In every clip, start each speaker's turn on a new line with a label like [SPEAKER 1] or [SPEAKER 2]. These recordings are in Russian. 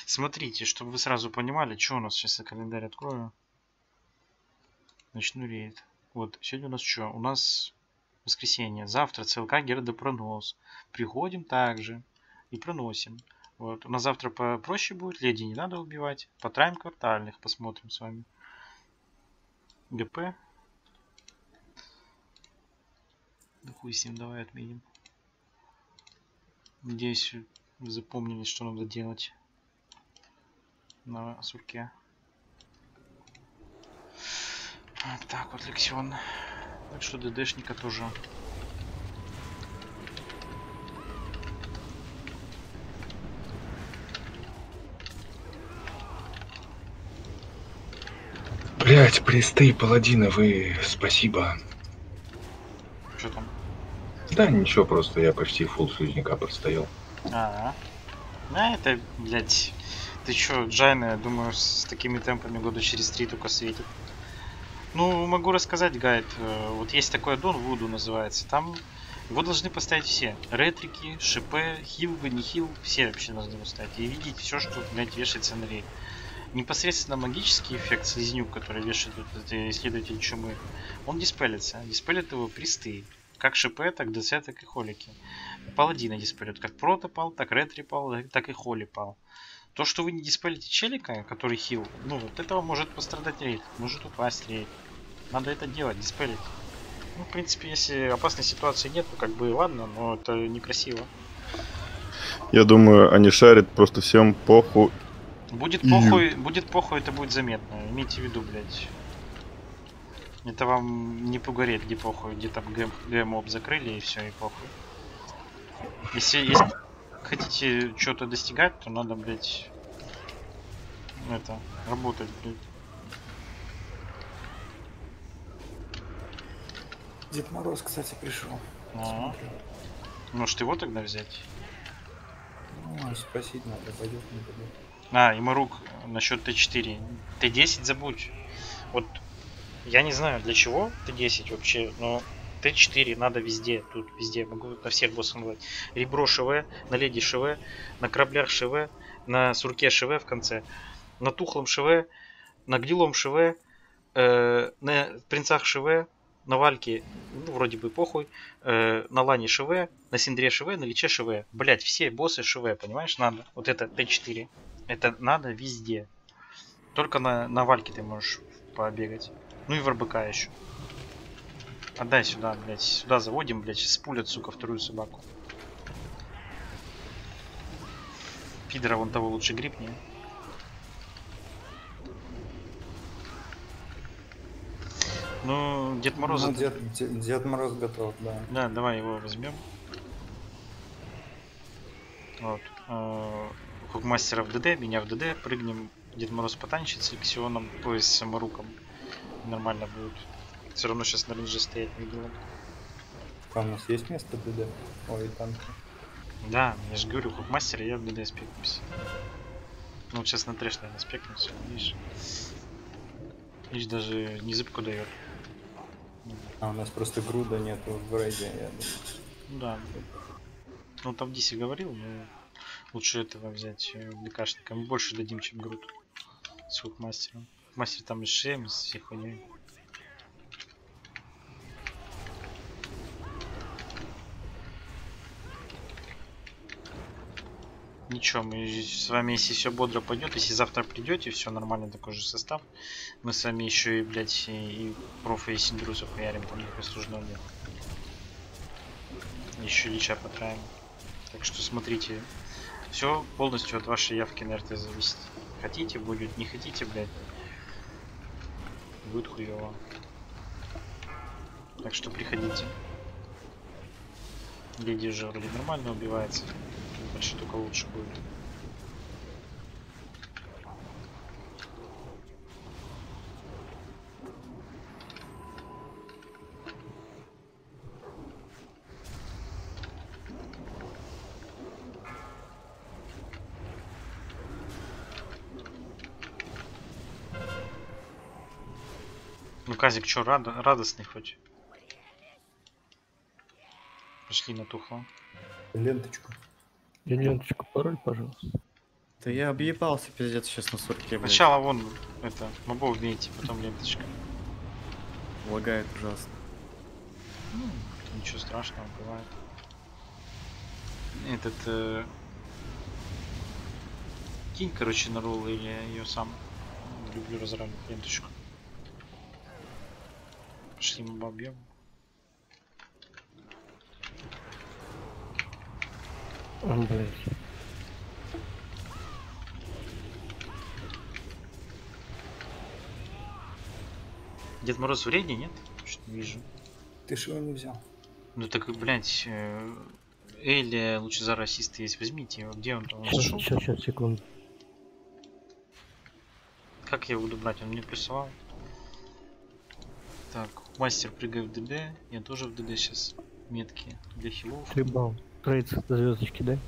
[SPEAKER 1] Смотрите, чтобы вы сразу понимали, что у нас сейчас, я календарь открою. Начну рейд. Вот, сегодня у нас что? У нас воскресенье. Завтра ЦЛК Гердопронос. Приходим также и проносим. Вот. У нас завтра попроще будет. Леди не надо убивать. Потраим квартальных. Посмотрим с вами. ГП. Да хуй с ним, давай отменим. Надеюсь, вы запомнили, что надо делать на сурке. Вот так вот, Лексион. Так что ДДшника тоже.
[SPEAKER 2] Блять, присты, паладины, вы спасибо.
[SPEAKER 1] Что там?
[SPEAKER 2] Да ничего, просто я почти фулл слизняка простоял.
[SPEAKER 1] Это, блять. Ты чё, Джайна, думаю, с такими темпами года через 3 только светит. Ну, могу рассказать гайд. Вот есть такой аддон, Вуду называется. Там его должны поставить все. Ретрики, ШП, хил, не хил, все вообще должны его ставить. И видеть все, что, блядь, вешается на рейд. Непосредственно магический эффект слизнюк, который вешает этот исследователь чумы, он диспелится. Диспелят его присты. Как ШП, так ДЦ, так и холики. Паладина диспелят. Как прото пал, так ретри пал, так и холи пал. То, что вы не диспелите челика, который хил, ну вот этого может пострадать рейд. Может упасть рейд. Надо это делать, диспелить. Ну, в принципе, если опасной ситуации нет, то как бы ладно, но это некрасиво.
[SPEAKER 3] Я думаю, они шарят просто всем похуй.
[SPEAKER 1] Будет похуй, это будет заметно. Имейте в виду, блядь. Это вам не пугареть, где похуй, где там ГМОб закрыли и все, и похуй. Если хотите что-то достигать, то надо, блядь, это, работать, блядь.
[SPEAKER 4] Дед Мороз, кстати, пришел.
[SPEAKER 1] Может его тогда взять?
[SPEAKER 4] Ну, спросить надо, пойдет, не пойдет.
[SPEAKER 1] Ему рук насчет Т4. Т10 забудь. Вот я не знаю для чего Т10 вообще, но Т4 надо везде, тут везде, могу на всех боссов говорить. Ребро ШВ, на леди ШВ, на кораблях ШВ, на сурке ШВ в конце, на тухлом ШВ, на гнилом ШВ, на принцах ШВ, на вальке, ну, вроде бы похуй, на лане ШВ, на синдре ШВ, на личе ШВ. Блять, все боссы ШВ, понимаешь, надо. Вот это Т4. Это надо везде. Только на вальке ты можешь побегать. Ну и в РБК еще. Отдай сюда, блять. Сюда заводим, блять. Спулят, сука, вторую собаку. Пидора вон того лучше грипни. Ну, Дед Мороз...
[SPEAKER 4] Ну, Дед Мороз готов, да.
[SPEAKER 1] Да, давай его возьмем. Вот. Хукмастера в ДД, меня в ДД. Прыгнем. Дед Мороз потанчит с Лексионом, то есть с саморуком. Нормально будет. Все равно сейчас на рейнже стоять не делать.
[SPEAKER 4] А у нас есть место ДД? Ой, танки.
[SPEAKER 1] Да, я же говорю, хукмастер, я в ДД спекнусь. Ну, вот сейчас на трэш, наверное, спекнусь, видишь. Видишь, даже не зыбку дает.
[SPEAKER 4] А у нас просто груда нету в рейде, я думаю.
[SPEAKER 1] Ну да. Ну, там Диси говорил, но лучше этого взять ДКшника. Мы больше дадим, чем груд. С хукмастером. Мастер там и 6, с всех хуйней. Ничего, мы с вами, если все бодро пойдет, если завтра придете, все нормально, такой же состав, мы с вами еще и, блядь, и профа, и синдрусов хуярим, там никакой сложного нет. Еще лича потраем. Так что смотрите, все полностью от вашей явки на РТ зависит. Хотите будет, не хотите, блядь, будет хуево. Так что приходите. Леди уже вроде нормально убивается. Дальше только лучше будет. Ну, Казик, чё, радостный хоть? Пошли на тухло.
[SPEAKER 4] Ленточку.
[SPEAKER 5] Ленточку, пароль, пожалуйста.
[SPEAKER 4] Да я объебался, пиздец, сейчас на сурке, блядь.
[SPEAKER 1] Сначала вон, это, мобов бейте, потом ленточка.
[SPEAKER 4] Лагает ужасно.
[SPEAKER 1] Ну, ничего страшного, бывает. Этот... кинь, короче, на ролл, или я ее сам люблю разравнивать ленточку. Пошли моба бьем.
[SPEAKER 5] Блять.
[SPEAKER 1] Дед Мороз вреднее, нет? Что-то не вижу.
[SPEAKER 4] Ты ж его не взял.
[SPEAKER 1] Ну так, блядь, Эйли, Лучезар ассист есть, возьмите его. Где он там? Он зашел?
[SPEAKER 5] Сейчас, секунду.
[SPEAKER 1] Как я его буду брать? Он мне присылал. Так, мастер прыгай в ДД. Я тоже в ДД сейчас. Метки для хилов.
[SPEAKER 5] 3 балла. Трейд до звездочки, да?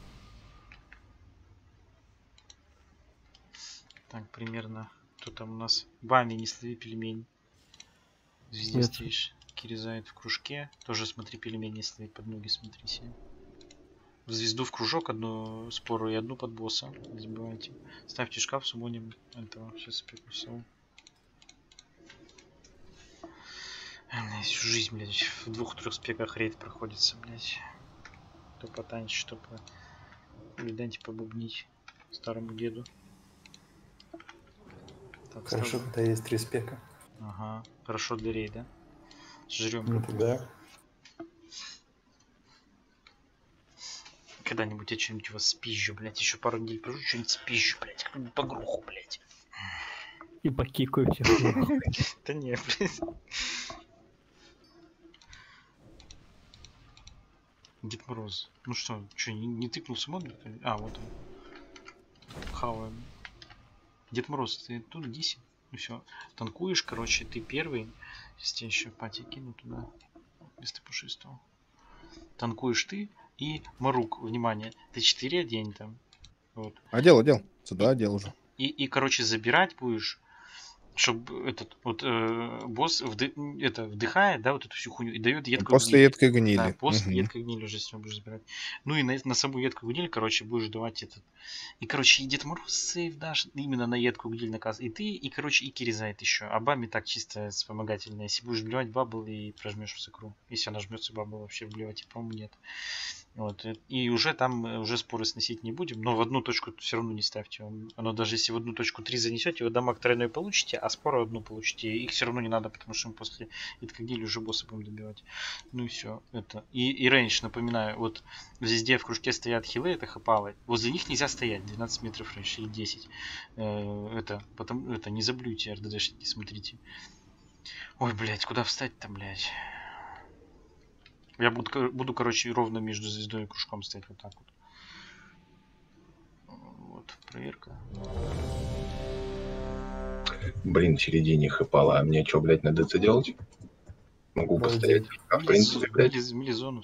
[SPEAKER 1] Так, примерно. Кто там у нас? Бами, не слови пельмень. Везде
[SPEAKER 5] Нет.
[SPEAKER 1] стоишь. Киризает в кружке. Тоже смотри, пельмени стоит под ноги, смотри себе. В звезду в кружок одну спору и одну под босса. Не забывайте. Ставьте шкаф, сумоним этого. Сейчас спеку всего. Всю жизнь, блядь, в 2-3 спеках рейд проходится, блядь. То потанчить, что по... Видайте, побубнить старому деду. Так,
[SPEAKER 4] Хорошо, когда есть 3 спека.
[SPEAKER 1] Ага, хорошо для рейда. Жрем.
[SPEAKER 4] Ну тогда.
[SPEAKER 1] Когда-нибудь я что-нибудь вас спизжу, блядь. Еще пару недель пожу, что-нибудь спизжу, блядь. Какую-нибудь погруху, блядь.
[SPEAKER 5] И покикаю всех.
[SPEAKER 1] Да не, блядь. Дед Мороз. Ну что, не тыкнулся мод? А, вот он. Хаваем. Дед Мороз, ты тут иди. Ну все. Танкуешь, короче, ты первый. Сейчас тебя еще пати кину туда. Вместо пушистого. Танкуешь ты и Марук. Внимание. Ты 4 одень там. Вот.
[SPEAKER 3] Одел. Сюда одел уже.
[SPEAKER 1] И короче, забирать будешь, чтобы этот вот босс вдыхает, да, вот эту всю хуйню и дает едкую
[SPEAKER 3] После
[SPEAKER 1] гниль.
[SPEAKER 3] едкой гнили.
[SPEAKER 1] Да, после
[SPEAKER 3] Мгм.
[SPEAKER 1] едкой гнили уже с него будешь забирать. Ну и на саму едкую гниль, короче, будешь давать этот. И, короче, и Дед Мороз сейв дашь именно на едкую гниль наказ. И ты, и, короче, и Киризает еще. А Бами так чисто вспомогательно. Если будешь вливать бабл и прожмешь в сакру. Если она жмется бабл, вообще вливать, и, по-моему, нет. Вот. И уже там уже споры сносить не будем, но в одну точку все равно не ставьте. Оно даже если в одну точку 3 занесете, вы дамаг тройной получите, а споры одну получите. Их все равно не надо, потому что мы после Иткагили уже босса будем добивать. Ну и все. Это. И рейндж, напоминаю, вот везде в кружке стоят хилы, это хапалы. Возле них нельзя стоять, 12 метров рейндж или 10. Это не заблюйте, РДДшники, смотрите. Ой, блядь, куда встать-то, блядь? Я буду, короче, ровно между звездой и кружком стоять вот так вот. Вот, проверка.
[SPEAKER 2] Блин, в середине хэпала. А мне что, блядь, на ДЦ делать? Могу постоять. А в принципе, блядь.
[SPEAKER 1] Милизону.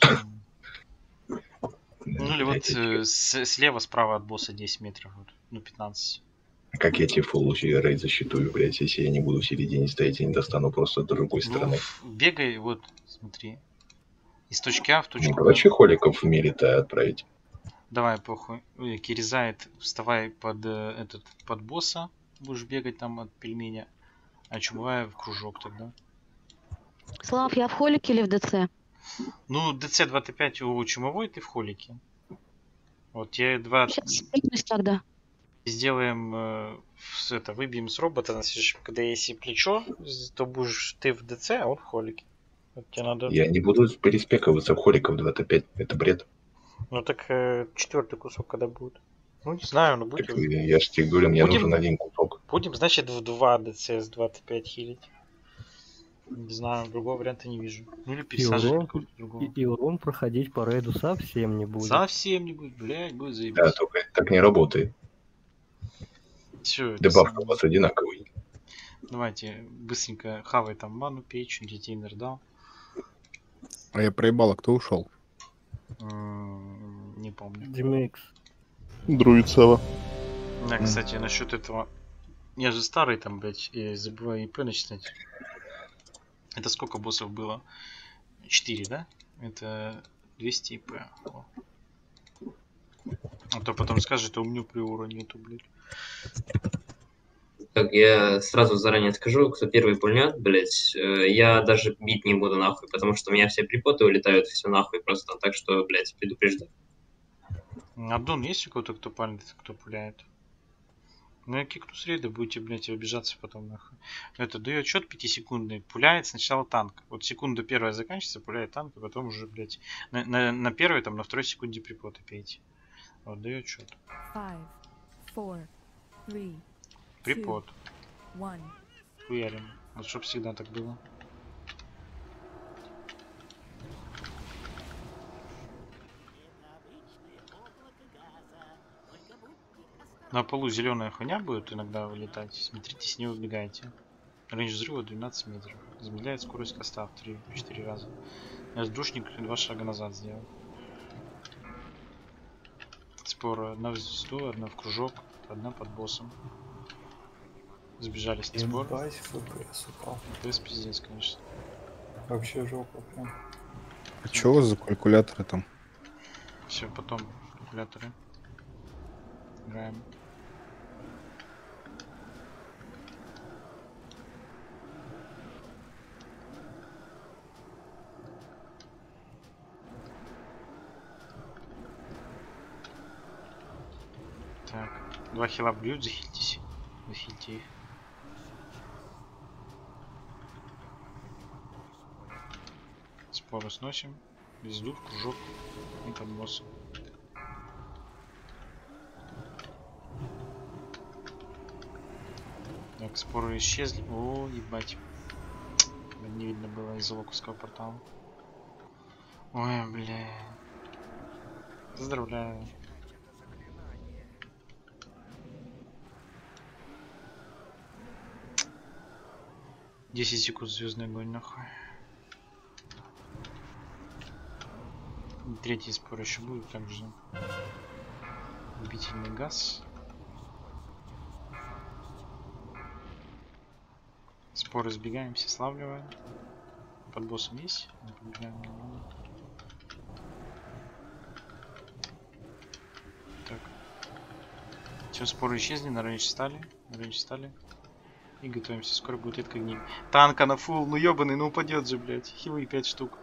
[SPEAKER 1] Ну или вот слева, справа от босса 10 метров. Вот, ну 15.
[SPEAKER 2] Как я тебе фулл рейд засчитаю, блядь, если я не буду в середине стоять, я не достану просто с другой стороны.
[SPEAKER 1] Ну, бегай, вот, смотри. Из точки А в точку
[SPEAKER 2] Ну,
[SPEAKER 1] Б.
[SPEAKER 2] короче, холиков в мире-то отправить.
[SPEAKER 1] Давай, похуй. Киризает, вставай под босса. Будешь бегать там от пельменя. А чумовая в кружок тогда.
[SPEAKER 6] Слав, я в холике или в ДЦ?
[SPEAKER 1] Ну, ДЦ 2Т5 у чумовой, ты в холике. Вот тебе 2
[SPEAKER 6] Сейчас спрятаюсь тогда.
[SPEAKER 1] сделаем выбьем с робота на следующем, когда если плечо, то будешь ты в ДЦ, а он в холике. Вот тебе надо.
[SPEAKER 2] Я не буду переспековаться в холиков 2Т5. Это бред.
[SPEAKER 1] Ну так 4-й кусок когда будет? Ну не знаю, но
[SPEAKER 2] Так,
[SPEAKER 1] будем.
[SPEAKER 2] я же тебе говорю, мне
[SPEAKER 1] Будем-
[SPEAKER 2] нужен один кусок.
[SPEAKER 1] Будем, значит, в 2 ДЦ с 25 хилить. Не знаю, другого варианта не вижу. Ну или пересаживать
[SPEAKER 5] урон-
[SPEAKER 1] какого-то другого.
[SPEAKER 5] И урон проходить по рейду совсем не будет.
[SPEAKER 1] Совсем не будет, блядь, будет
[SPEAKER 2] Да,
[SPEAKER 1] заебись.
[SPEAKER 2] только так не работает.
[SPEAKER 1] Все,
[SPEAKER 2] Добавка у вас одинаковый.
[SPEAKER 1] давайте быстренько хавай там ману, пей, что-нибудь детейнер дал.
[SPEAKER 3] А я проебал, а кто ушел?
[SPEAKER 1] Не помню.
[SPEAKER 5] Димикс.
[SPEAKER 3] Друид Сава.
[SPEAKER 1] Да, кстати, насчет этого. Я же старый там, блядь, и забываю ИП начинать. Это сколько боссов было? 4, да? Это 200 ИП. О. А то потом скажет, а у меня приора нету, блядь.
[SPEAKER 7] Так, я сразу заранее скажу, кто первый пульнет, блядь, я даже бить не буду нахуй, потому что у меня все припоты улетают, все нахуй просто, так что, блядь, предупреждаю.
[SPEAKER 1] Аддон есть у кого-то, кто палит, кто пуляет? Ну я кикну с рейда, будете, блядь, обижаться потом нахуй. Это дает счет 5-секундный. Пуляет сначала танк. Вот секунда первая заканчивается, пуляет танк, и потом уже, блядь, на первой, там, на второй секунде припоты пейте. Вот, дает счет.
[SPEAKER 8] 5, 4, 3,
[SPEAKER 1] Припот.
[SPEAKER 8] 1.
[SPEAKER 1] Хуярим. Вот чтоб всегда так было. На полу зеленая хуйня будет иногда вылетать. Смотрите, с ней убегайте. Рейндж взрыва 12 метров. Замедляет скорость коста в 3-4 раза. Воздушник 2 шага назад сделал. Спора. Одна в звезду, одна в кружок, одна под боссом. Сбежали с спор.
[SPEAKER 4] Ебать, ФПС упал.
[SPEAKER 1] ФПС пиздец, конечно.
[SPEAKER 4] Вообще жопа прям.
[SPEAKER 3] А чё у вас за калькуляторы там?
[SPEAKER 1] Все, потом калькуляторы. Играем. Так, 2 хила бьют, захильтесь. Захильте их. Споры сносим. Звезду в кружок и под боссом. Так, споры исчезли. О, ебать. Не видно было из-за локусского портала. Ой, бля. Поздравляю. Десять секунд звездный огонь, нахуй. Третий спор еще будет также. Убительный газ. Спор избегаем, все славливаем. Под боссом есть? Не подбегаем на него. Так. Все, споры исчезли, на рейндж стали. На рейндж стали. И готовимся, скоро будет редко гниль. Танка на фул, ну ебаный, ну упадет же, блять. Хилы 5 штук.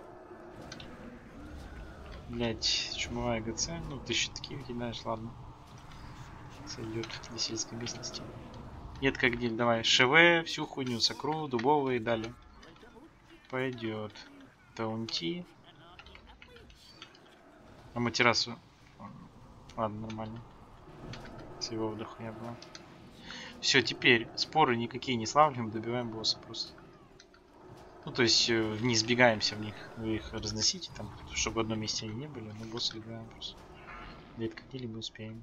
[SPEAKER 1] Блять, чумовая ГЦ. Ну, ты еще такие кидаешь, ладно. Сойдет для сельской местности. Нет, как гниль, давай. ШВ, всю хуйню, сокру, дубовые дали. Пойдет. Таунти. А матерасу. Ладно, нормально. С его вдоха я была. Все, теперь споры никакие не славливаем, добиваем босса просто. Ну, то есть не избегаемся в них, вы их разносите там, чтобы в одном месте они не были, но босса добиваем просто. Редко где мы успеем.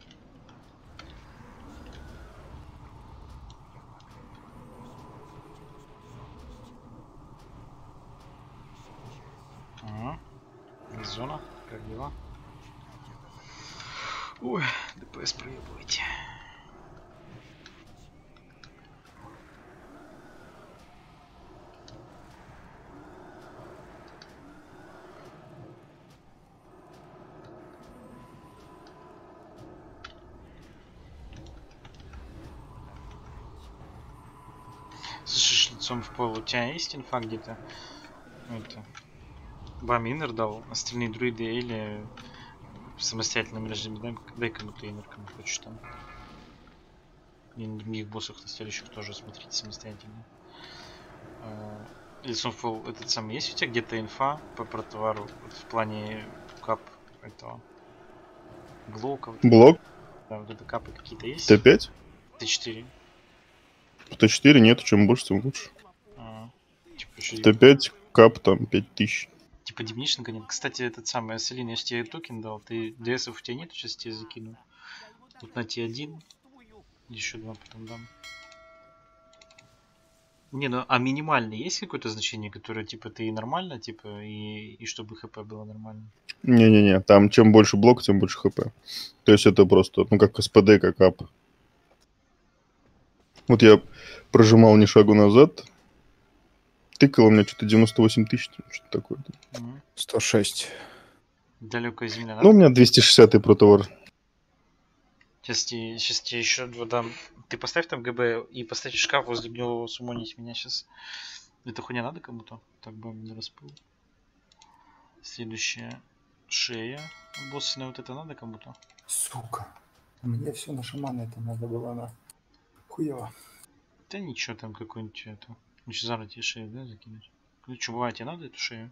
[SPEAKER 1] Ага. Зона, как дела? Ой, ДПС проебывайте. Слышишь, лицом в пол, у тебя есть инфа где-то? Это... Вам иннер дал, остальные друиды или в самостоятельном режиме, дай кому-то иннер, кому хочешь там. И на других боссах, на следующих тоже смотрите самостоятельно. Лицом в пол, этот самый, есть у тебя где-то инфа по товару, вот в плане кап этого? Блоков?
[SPEAKER 3] Блок?
[SPEAKER 1] Да, вот это капы какие-то есть?
[SPEAKER 3] Т5?
[SPEAKER 1] Т4.
[SPEAKER 3] Т4 нет, чем больше, тем лучше.
[SPEAKER 1] Типа, еще
[SPEAKER 3] Т5, кап там 5000.
[SPEAKER 1] типа дебнишника нет. Кстати, этот самый Аселин, я же тебе токен дал. Ты ДСов у тебя нет, сейчас тебе закину. Тут на Т1. Еще 2 потом дам. Не, ну а минимальный есть какое-то значение, которое типа ты нормально, типа, и чтобы ХП было нормально?
[SPEAKER 3] Не-не-не, там чем больше блок, тем больше хп. То есть это просто, ну как СПД, как ап. Вот я прожимал ни шагу назад, тыкало у меня что-то 98 тысяч, что-то такое.
[SPEAKER 4] 106.
[SPEAKER 1] Далекая земля, да?
[SPEAKER 3] Ну, у меня 260-й протовар.
[SPEAKER 1] Сейчас тебе еще два дам. Ты поставь там ГБ и поставь шкаф возле него, сумонить меня сейчас. Это хуйня надо кому-то? Так бы не распыл. Следующая шея. Боссная вот это надо кому-то?
[SPEAKER 4] Сука. Мне все на шамана это надо было, на хуево.
[SPEAKER 1] Да ничего там какой-нибудь это. Еще зараз тебе шею, да, закинуть? Ну что, бывает, тебе надо эту шею?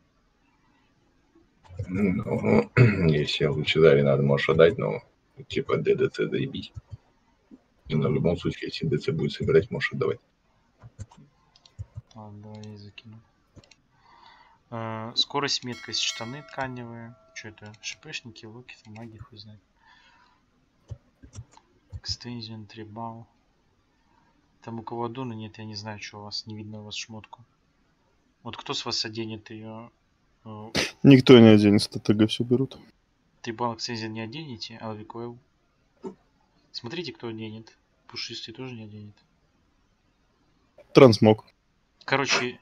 [SPEAKER 2] Ну, если лучезаре надо, можешь отдать, но типа ДДЦ заебись. Но в любом случае, если ДЦ будет собирать, можешь отдавать.
[SPEAKER 1] Ладно, давай я закину. Скорость, меткость, штаны тканевые. Что это? ШПшники, локи, маги, хуй знает. Экстензион, трибал. Там у кого аддона нет, я не знаю, что у вас. Не видно у вас шмотку. Вот кто с вас оденет ее?
[SPEAKER 3] Никто не оденет, с ТТГ все берут.
[SPEAKER 1] Трибал, экстензион не оденете, а Лавикойл. Смотрите, кто оденет. Пушистый тоже не оденет.
[SPEAKER 3] Трансмог.
[SPEAKER 1] Короче,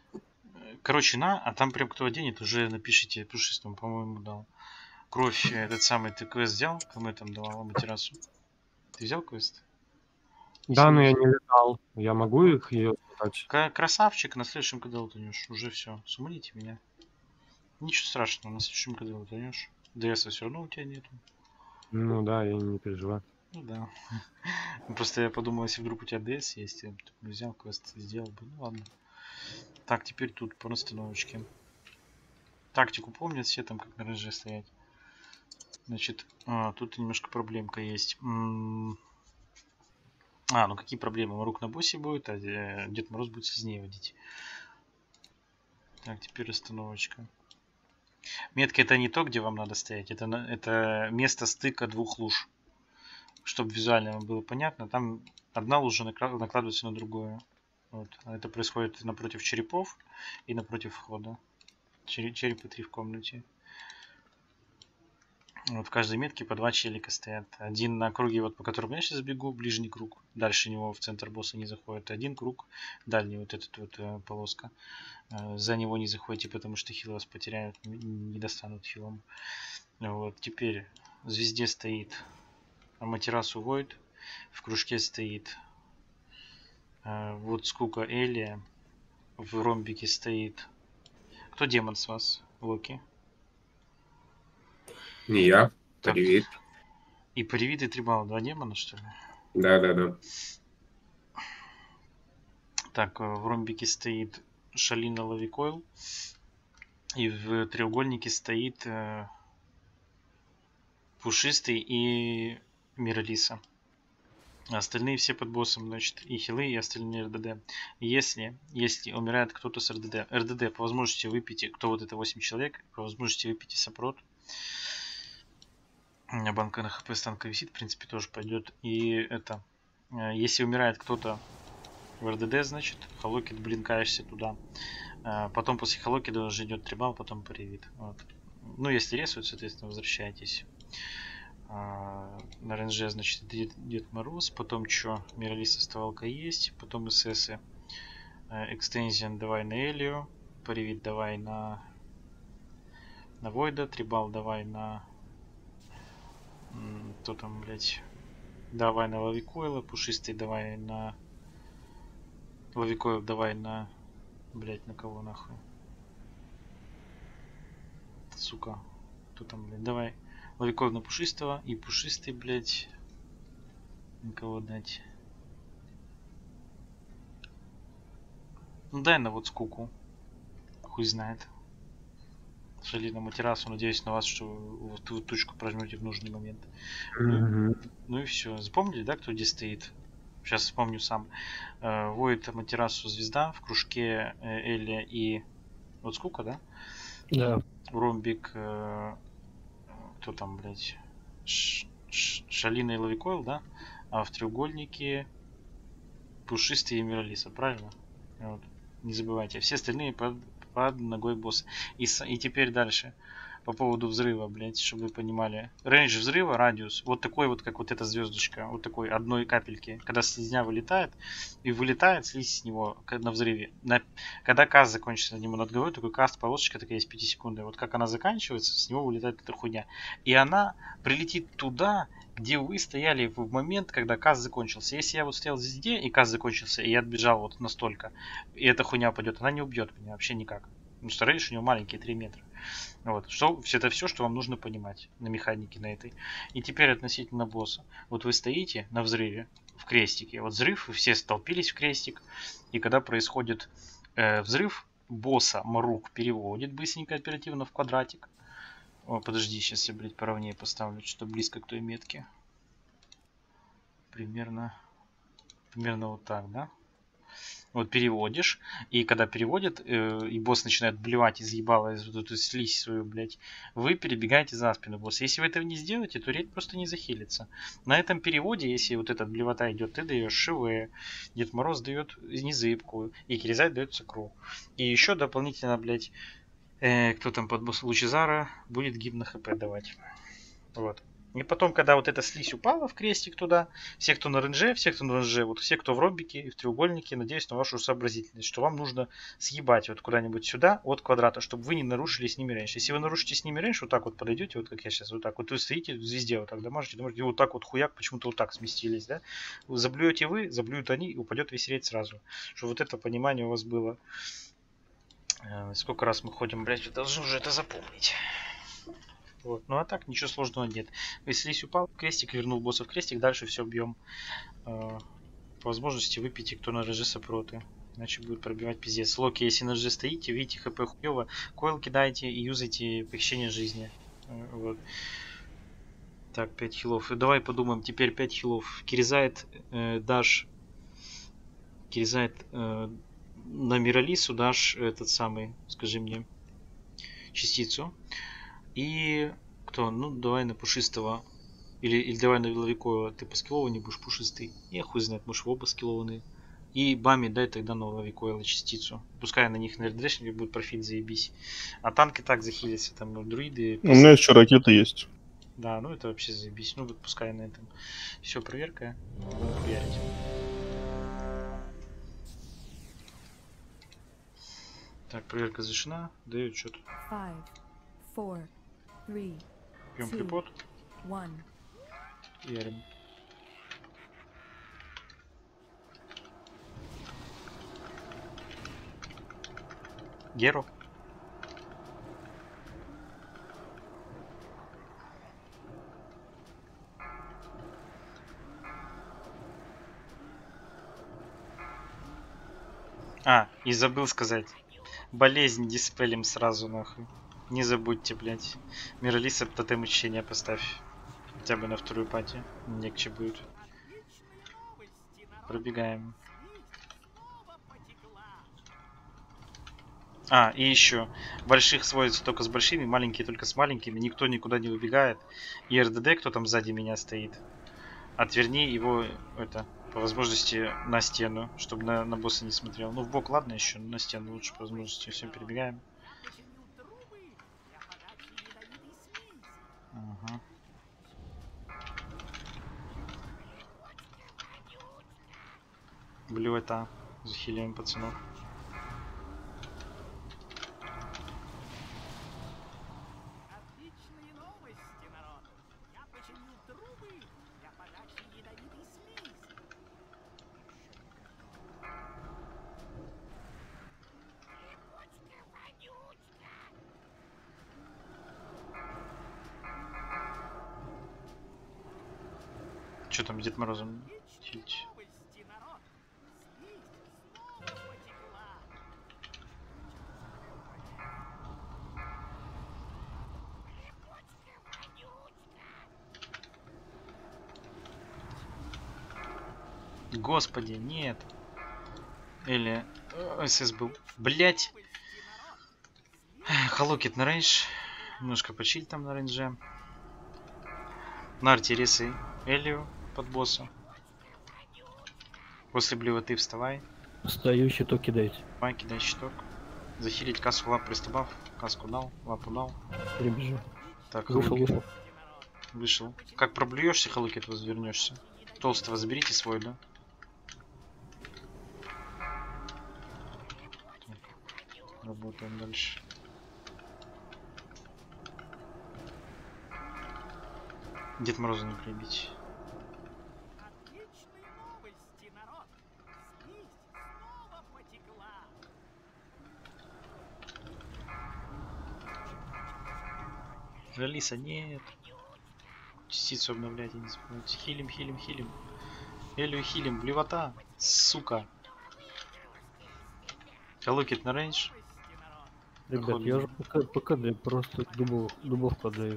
[SPEAKER 1] а там прям кто оденет, уже напишите пушистому, по-моему, дал. Кровь, этот самый, ты квест взял? Кому я там давал, матерасу? Ты взял квест?
[SPEAKER 9] Да, но я не летал. Я могу их ее дать?
[SPEAKER 1] Красавчик, на следующем КД утонешь. Уже все. Сумните меня. Ничего страшного, на следующем КД утонешь. ДСа все равно у тебя нету.
[SPEAKER 9] Ну да, я не переживаю.
[SPEAKER 1] Ну да. Просто я подумал, если вдруг у тебя ДС есть, я бы взял квест, сделал бы. Ну ладно. Так, теперь тут по расстановочке. Тактику помнят все там, как на РЖ стоять. Значит, тут немножко проблемка есть. Ну какие проблемы? Марук на боссе будет, а Дед Мороз будет слизней водить. Так, теперь расстановочка. Метка это не то, где вам надо стоять. Это место стыка двух луж. Чтобы визуально вам было понятно. Там одна лужа накладывается на другую. Вот. А это происходит напротив черепов и напротив входа. Черепы 3 в комнате. Вот в каждой метке по 2 челика стоят. Один на круге, вот по которому я сейчас бегу, ближний круг. Дальше него в центр босса не заходит. Один круг, дальний вот этот вот полоска. За него не заходите, потому что хилы вас потеряют, не достанут хилом. Вот, теперь в звезде стоит Аматерасу Войд. В кружке стоит вот скука Элия. В ромбике стоит... Кто демон с вас? Локи.
[SPEAKER 10] Не я.
[SPEAKER 1] Так.
[SPEAKER 10] Привет.
[SPEAKER 1] И Привит, и Трибал. 2 демона, что ли?
[SPEAKER 10] Да.
[SPEAKER 1] Так, в ромбике стоит Шалина Лавикойл. И в треугольнике стоит Пушистый и Миралиса. Остальные все под боссом, значит, и хилы, и остальные РДД. Если умирает кто-то с РДД, по возможности выпейте, кто вот это 8 человек, по возможности выпейте сопрот. У меня банка на хп станка висит, в принципе, тоже пойдет. И это, если умирает кто-то в РДД, значит, Халокит, блинкаешься туда. Потом после Халокида уже идет трибал, потом привит. Вот. Ну, если ресуют, соответственно, возвращайтесь. На РНЖ, значит, Дед Мороз. Потом что? Миралиса оставалка есть. Потом ССы. Экстензион давай на Элию. Привит давай на Войда. Трибал давай на... Кто там, блять? Давай на Лавикойла. Пушистый давай на... Лавикойл давай на... Блять, на кого нахуй? Сука. Кто там, блядь? Давай. Лавикойл на Пушистого. И Пушистый, блять. На кого дать? Ну дай на вот скуку. Хуй знает. Шали на матерасу, надеюсь на вас, что вы эту тучку прожмете в нужный момент. Ну и все. Запомнили, да, кто где стоит? Сейчас вспомню сам. Воет матерасу звезда, в кружке Эля и вот скука, да?
[SPEAKER 5] Да.
[SPEAKER 1] Ромбик, кто там, блять? Шалина и Лавикойл, да? А в треугольнике Пушистый и Миралиса, правильно? Вот. Не забывайте. Все остальные под ногой босса. И теперь дальше. по поводу взрыва, блядь, чтобы вы понимали. Рейндж взрыва, радиус, вот такой вот, как вот эта звездочка, вот такой одной капельки. Когда слизня вылетает, и вылетает слизь с него на взрыве. Когда каст закончится над нему над головой, такой каст, полосочка такая есть 5 секунд. Вот как она заканчивается, с него вылетает эта хуйня. И она прилетит туда, где вы стояли в момент, когда каст закончился. Если я вот стоял везде, и каст закончился, и я отбежал вот настолько, и эта хуйня пойдет, она не убьет меня вообще никак. Ну, что рейндж у него маленький, 3 метра. Вот. Это все, что вам нужно понимать на механике на этой. И теперь относительно босса. Вот вы стоите на взрыве в крестике. Вот взрыв, все столпились в крестик. И когда происходит взрыв, босса Марук переводит быстренько, оперативно в квадратик. О, подожди, сейчас я, блядь, поровнее поставлю, что близко к той метке. Примерно вот так, да? Вот переводишь, и когда переводит, и босс начинает блевать из ебала, из вот эту слизь свою, блядь, вы перебегаете за спину босса. Если вы этого не сделаете, то рейд просто не захилится. На этом переводе, если вот этот блевота идет, ты даешь ШВ, Дед Мороз дает незыбку, и Киризай дает сокру. И еще дополнительно, блядь, кто там под боссом Лучезара будет гимн ХП давать. Вот. И потом, когда вот эта слизь упала в крестик туда, все, кто на ренже, вот все, кто в ромбике и в треугольнике, надеюсь на вашу сообразительность, что вам нужно съебать вот куда-нибудь сюда от квадрата, чтобы вы не нарушили с ними рейндж. Если вы нарушите с ними рейндж, вот так вот подойдете, вот как я сейчас, вот так вот, вы стоите в звезде, вот так дамажите, и вот так вот хуяк, почему-то вот так сместились, да? Заблюете вы, заблюют они, и упадет весь рейд сразу. Чтобы вот это понимание у вас было. Сколько раз мы ходим, блядь, вы должны уже это запомнить. Вот. Ну а так ничего сложного нет. Если слизь упал в крестик, вернул босса в крестик, дальше все бьем. По возможности выпейте, кто на РЖ сопроты. Иначе будет пробивать пиздец. Локи, если на РЖ стоите, видите хп хуево, койл кидайте и юзайте похищение жизни. Вот. Так, 5 хилов. И давай подумаем, теперь 5 хилов. Киризает дашь. Киризает на Миралису дашь этот самый, скажи мне, частицу. И кто? Ну, давай на пушистого. Или давай на Веловикова. Ты по скиллову не будешь пушистый. Я хуй знает, может оба скиллованные. И Бами дай тогда на Веловикова частицу. Пускай на них на РДшнике будет профит, заебись. А танки так захилятся. Там друиды.
[SPEAKER 3] У меня еще ракеты есть.
[SPEAKER 1] Да, ну это вообще заебись. Ну вот пускай на этом. Все, проверка. Будем хуярить. Так, проверка завершена. Даю отчет.
[SPEAKER 8] 5, 4, 3,
[SPEAKER 1] Пьем припод.
[SPEAKER 8] 1.
[SPEAKER 1] Ярим. Геру. И забыл сказать. Болезнь диспелим сразу нахуй. Не забудьте, блять. Миралиса тотем учения поставь. Хотя бы на вторую пати. Легче будет. Пробегаем. И еще. Больших сводятся только с большими, маленькие только с маленькими. Никто никуда не убегает. И РДД, кто там сзади меня стоит, отверни его, это, по возможности на стену, чтобы на босса не смотрел. Ну, в бок, ладно, еще, но на стену лучше, по возможности. Все, перебегаем. Ага. Блюэта. Захиливаем пацанов. Что там Дед Морозом хилить? Господи, нет. Или СС был. Блять. Халокет на рейндж. Немножко почиль там на рейндже. На артирисы Элию под босса. После блевоты вставай.
[SPEAKER 5] Встаю, щиток кидайте.
[SPEAKER 1] Давай, кидай щиток. Захилить кассу, лап, пристабав. Каску дал, лапу дал.
[SPEAKER 5] Перебежи.
[SPEAKER 1] Так,
[SPEAKER 5] Вышел,
[SPEAKER 1] Халуки.
[SPEAKER 5] вышел.
[SPEAKER 1] Вышел. Как проблюешься, Халуки, то развернешься. Толстого заберите свой, да? Так. Работаем дальше. Дед Мороза не прибить. Алиса, нет. Частицу обновлять, не забывайте. Хилим, хилим, хилим. Элю хилим, блевота. Сука. Халукит на рейндж.
[SPEAKER 5] Ребят,
[SPEAKER 1] Походу.
[SPEAKER 5] я уже по КД просто дубов подаю.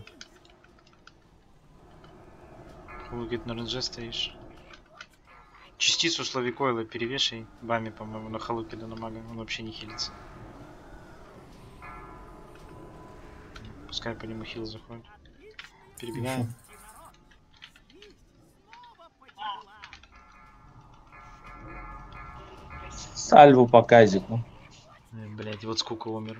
[SPEAKER 1] Халукит на рейндже стоишь. Частицу Славикойла перевешай. Бами, по-моему, на Халуке да на мага. Он вообще не хилится. Пускай по нему хил заходит. Перебегаем.
[SPEAKER 10] Сальву по казику.
[SPEAKER 1] Блять, вот сколько умер.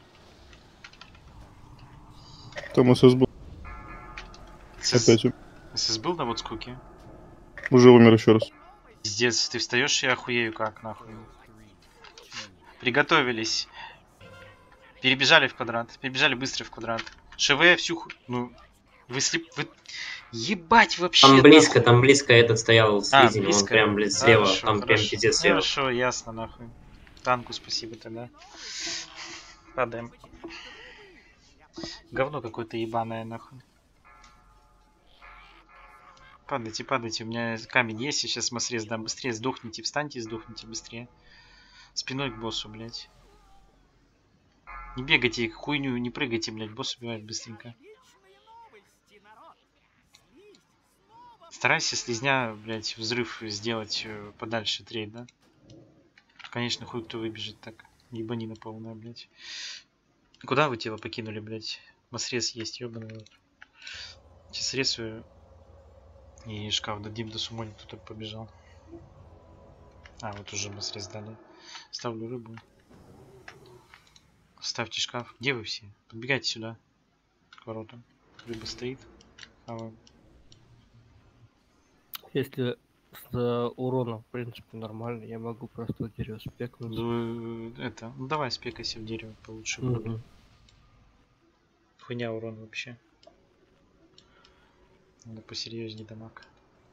[SPEAKER 3] Там СС был. Опять
[SPEAKER 1] СС был на вот скуке?
[SPEAKER 3] уже умер еще раз.
[SPEAKER 1] Пиздец, ты встаешь, я охуею как нахуй. Приготовились. Перебежали в квадрат. Перебежали быстро в квадрат. ШВ всю ну. Вы ебать вообще.
[SPEAKER 7] Там близко этот стоял слизень, он прям, блядь, слева.
[SPEAKER 1] Хорошо,
[SPEAKER 7] там прям пиздец слева.
[SPEAKER 1] Хорошо, ясно, нахуй. Танку спасибо тогда. Падаем. Говно какое-то ебаное, нахуй. Падайте, падайте, у меня камень есть, я сейчас массрез дам. Быстрее сдохните, встаньте и сдохните быстрее. Спиной к боссу, блядь. Не бегайте, хуйню, не прыгайте, блядь, босс убивает быстренько. Старайся слизня, блядь, взрыв сделать подальше трейд, да? Конечно, хуй кто выбежит так. Ебанина полная, блядь. Куда вы тело покинули, блядь? Массрез есть, ёбаный. Сейчас срезаю. И шкаф дадим до сумони, кто так побежал. А, вот уже массрез дали. Ставлю рыбу. Ставьте шкаф. Где вы все? Подбегайте сюда. К воротам. Рыба стоит. Хаваем.
[SPEAKER 5] Если с уроном, в принципе, нормально, я могу просто в дерево спекнуть.
[SPEAKER 1] Ну давай спекайся в дерево, получше будет. Хуйня урон вообще. Надо посерьезнее дамаг.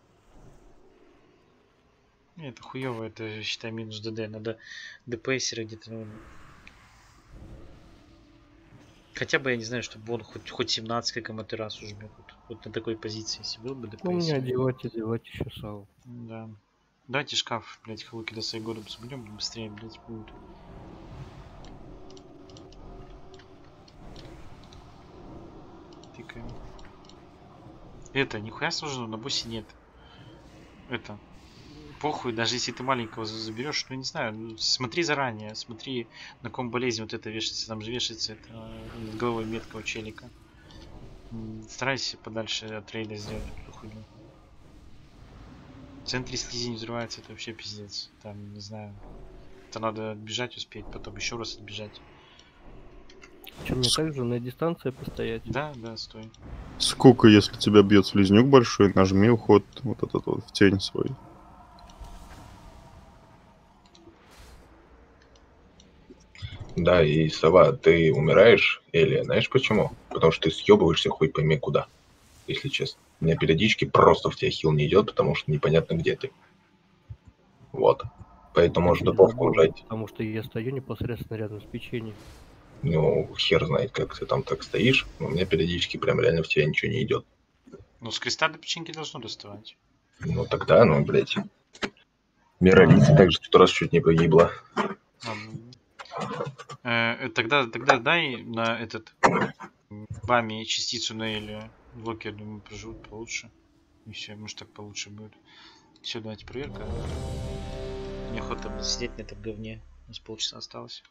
[SPEAKER 1] Не, это хуево, это считай минус ДД. Надо ДПСера где-то. Ну, хотя бы я не знаю, чтобы он хоть 17 как Аматерасу жмет. Вот на такой позиции, если был бы ДПСер.
[SPEAKER 5] Ну, мне одевать еще сау.
[SPEAKER 1] Да. Дайте шкаф, блять, Халуки до своей города соблюдем, быстрее, блять, будет. Тыкаем. Это, нихуя сложного на боссе нет. Это. Похуй, даже если ты маленького заберешь, ну не знаю, ну, смотри заранее, смотри на ком болезнь вот это вешается, там же вешается это над головой метка у челика. Старайся подальше от рейда сделать эту хуйню. В центре слизень взрывается, это вообще пиздец. Там, не знаю, это надо отбежать успеть, потом еще раз отбежать.
[SPEAKER 5] Что, мне также на дистанции постоять?
[SPEAKER 1] Да, да, стой.
[SPEAKER 3] Сколько, если тебя бьет слизнюк большой, нажми уход вот этот вот в тень свой.
[SPEAKER 2] Да, и сова, ты умираешь, или знаешь почему? Потому что ты съебываешься хуй пойми куда, если честно. У меня периодически просто в тебя хил не идет, потому что непонятно где ты. Вот. Поэтому можешь дубовку ужать.
[SPEAKER 5] Потому что я стою непосредственно рядом с печеньем.
[SPEAKER 2] Ну, хер знает, как ты там так стоишь. Но у меня периодически прям реально в тебя ничего не идет.
[SPEAKER 1] Ну, с креста до печеньки должно доставать.
[SPEAKER 2] Ну, тогда, ну, блядь. Миролица также тут раз чуть не погибла.
[SPEAKER 1] Тогда дай на этот бами частицу на Эле. Блоки, я думаю, проживут получше. И все, может так получше будет. Все, давайте проверка. Неохота сидеть на этом говне. У нас полчаса осталось.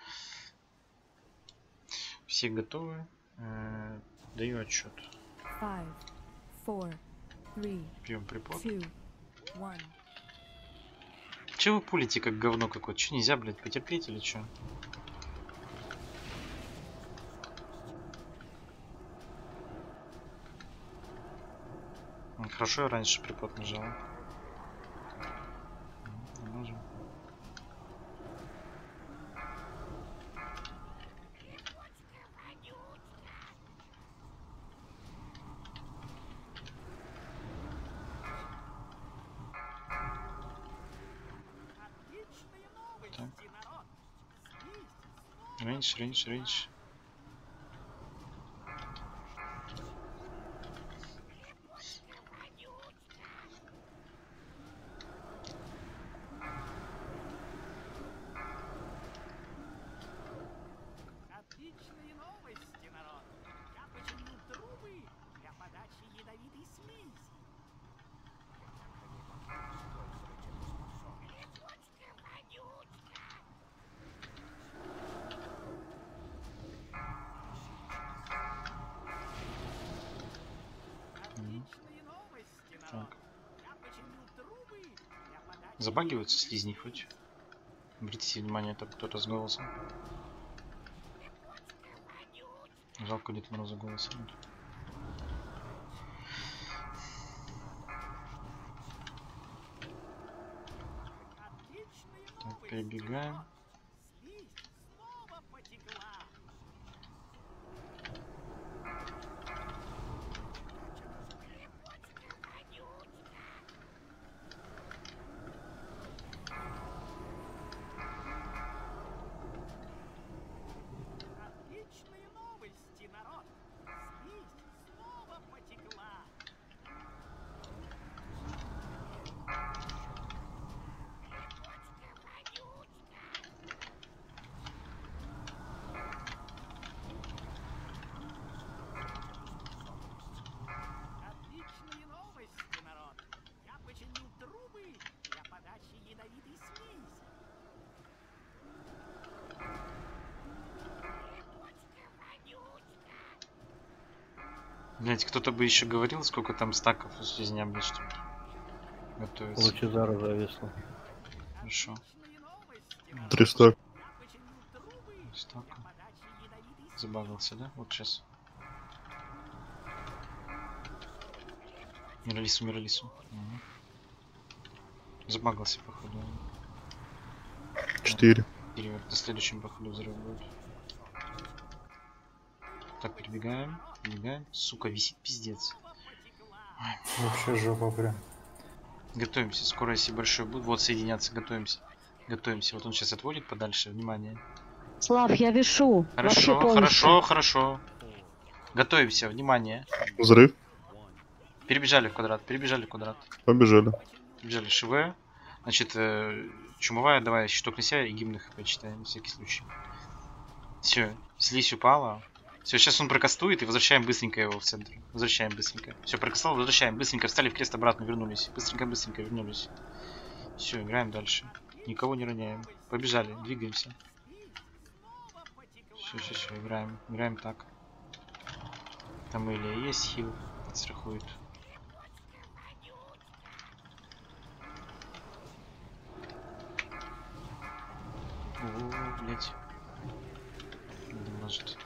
[SPEAKER 1] Все готовы. Даю отчет.
[SPEAKER 8] 5, 4, 3,
[SPEAKER 1] Пьем припод.
[SPEAKER 8] 2, 1.
[SPEAKER 1] Че вы пулите как говно какое-то? Че нельзя, блядь, потерпеть или че? Хорошо, я раньше припод нажал. Не можем. Так. Рейндж.
[SPEAKER 11] Отличные новости, народ. Я починил трубы для подачи ядовитой смеси. Отличные новости, народ. Я починил трубы для подачи.
[SPEAKER 1] Забагиваются слизни хоть. Обратите внимание, там кто-то с голосом. Жалко, Дед Мороза голоса нет. Так, перебегаем.
[SPEAKER 11] Слизь снова потекла. Отличные новости, народ. Слизь снова потекла. Отличные новости, народ. Я починил трубы для подачи ядовитой смеси.
[SPEAKER 1] Блять, кто-то бы еще говорил, сколько там стаков у слизня, блядь, что готовится.
[SPEAKER 5] Лучезара зависла.
[SPEAKER 1] Хорошо.
[SPEAKER 3] 300.
[SPEAKER 1] Стака. Забагался, да? Вот сейчас. Миралису. Угу. Забагался, походу.
[SPEAKER 3] 4.
[SPEAKER 1] На следующем, походу, взрыв будет. Так, перебегаем. Сука, висит пиздец. Ой.
[SPEAKER 4] Вообще жопа прям.
[SPEAKER 1] Готовимся, скоро если большой будет. Вот, соединяться, готовимся. Вот он сейчас отводит подальше, внимание.
[SPEAKER 6] Слав, я вешу. Вообще полностью.
[SPEAKER 1] Хорошо. Готовимся, внимание.
[SPEAKER 3] Взрыв.
[SPEAKER 1] Перебежали в квадрат.
[SPEAKER 3] Побежали.
[SPEAKER 1] Побежали, ШВ. Значит, чумовая, давай щиток на себя и гимн ХП читаем, на всякий случай. Все, слизь упала. Все, сейчас он прокастует и возвращаем быстренько его в центр. Все, прокастал, возвращаем. Быстренько встали в крест, обратно вернулись. Быстренько вернулись. Все, играем дальше. Никого не роняем. Побежали, двигаемся. Все, играем так. Там Илья есть, хил, подстрахует. О, блять. Может.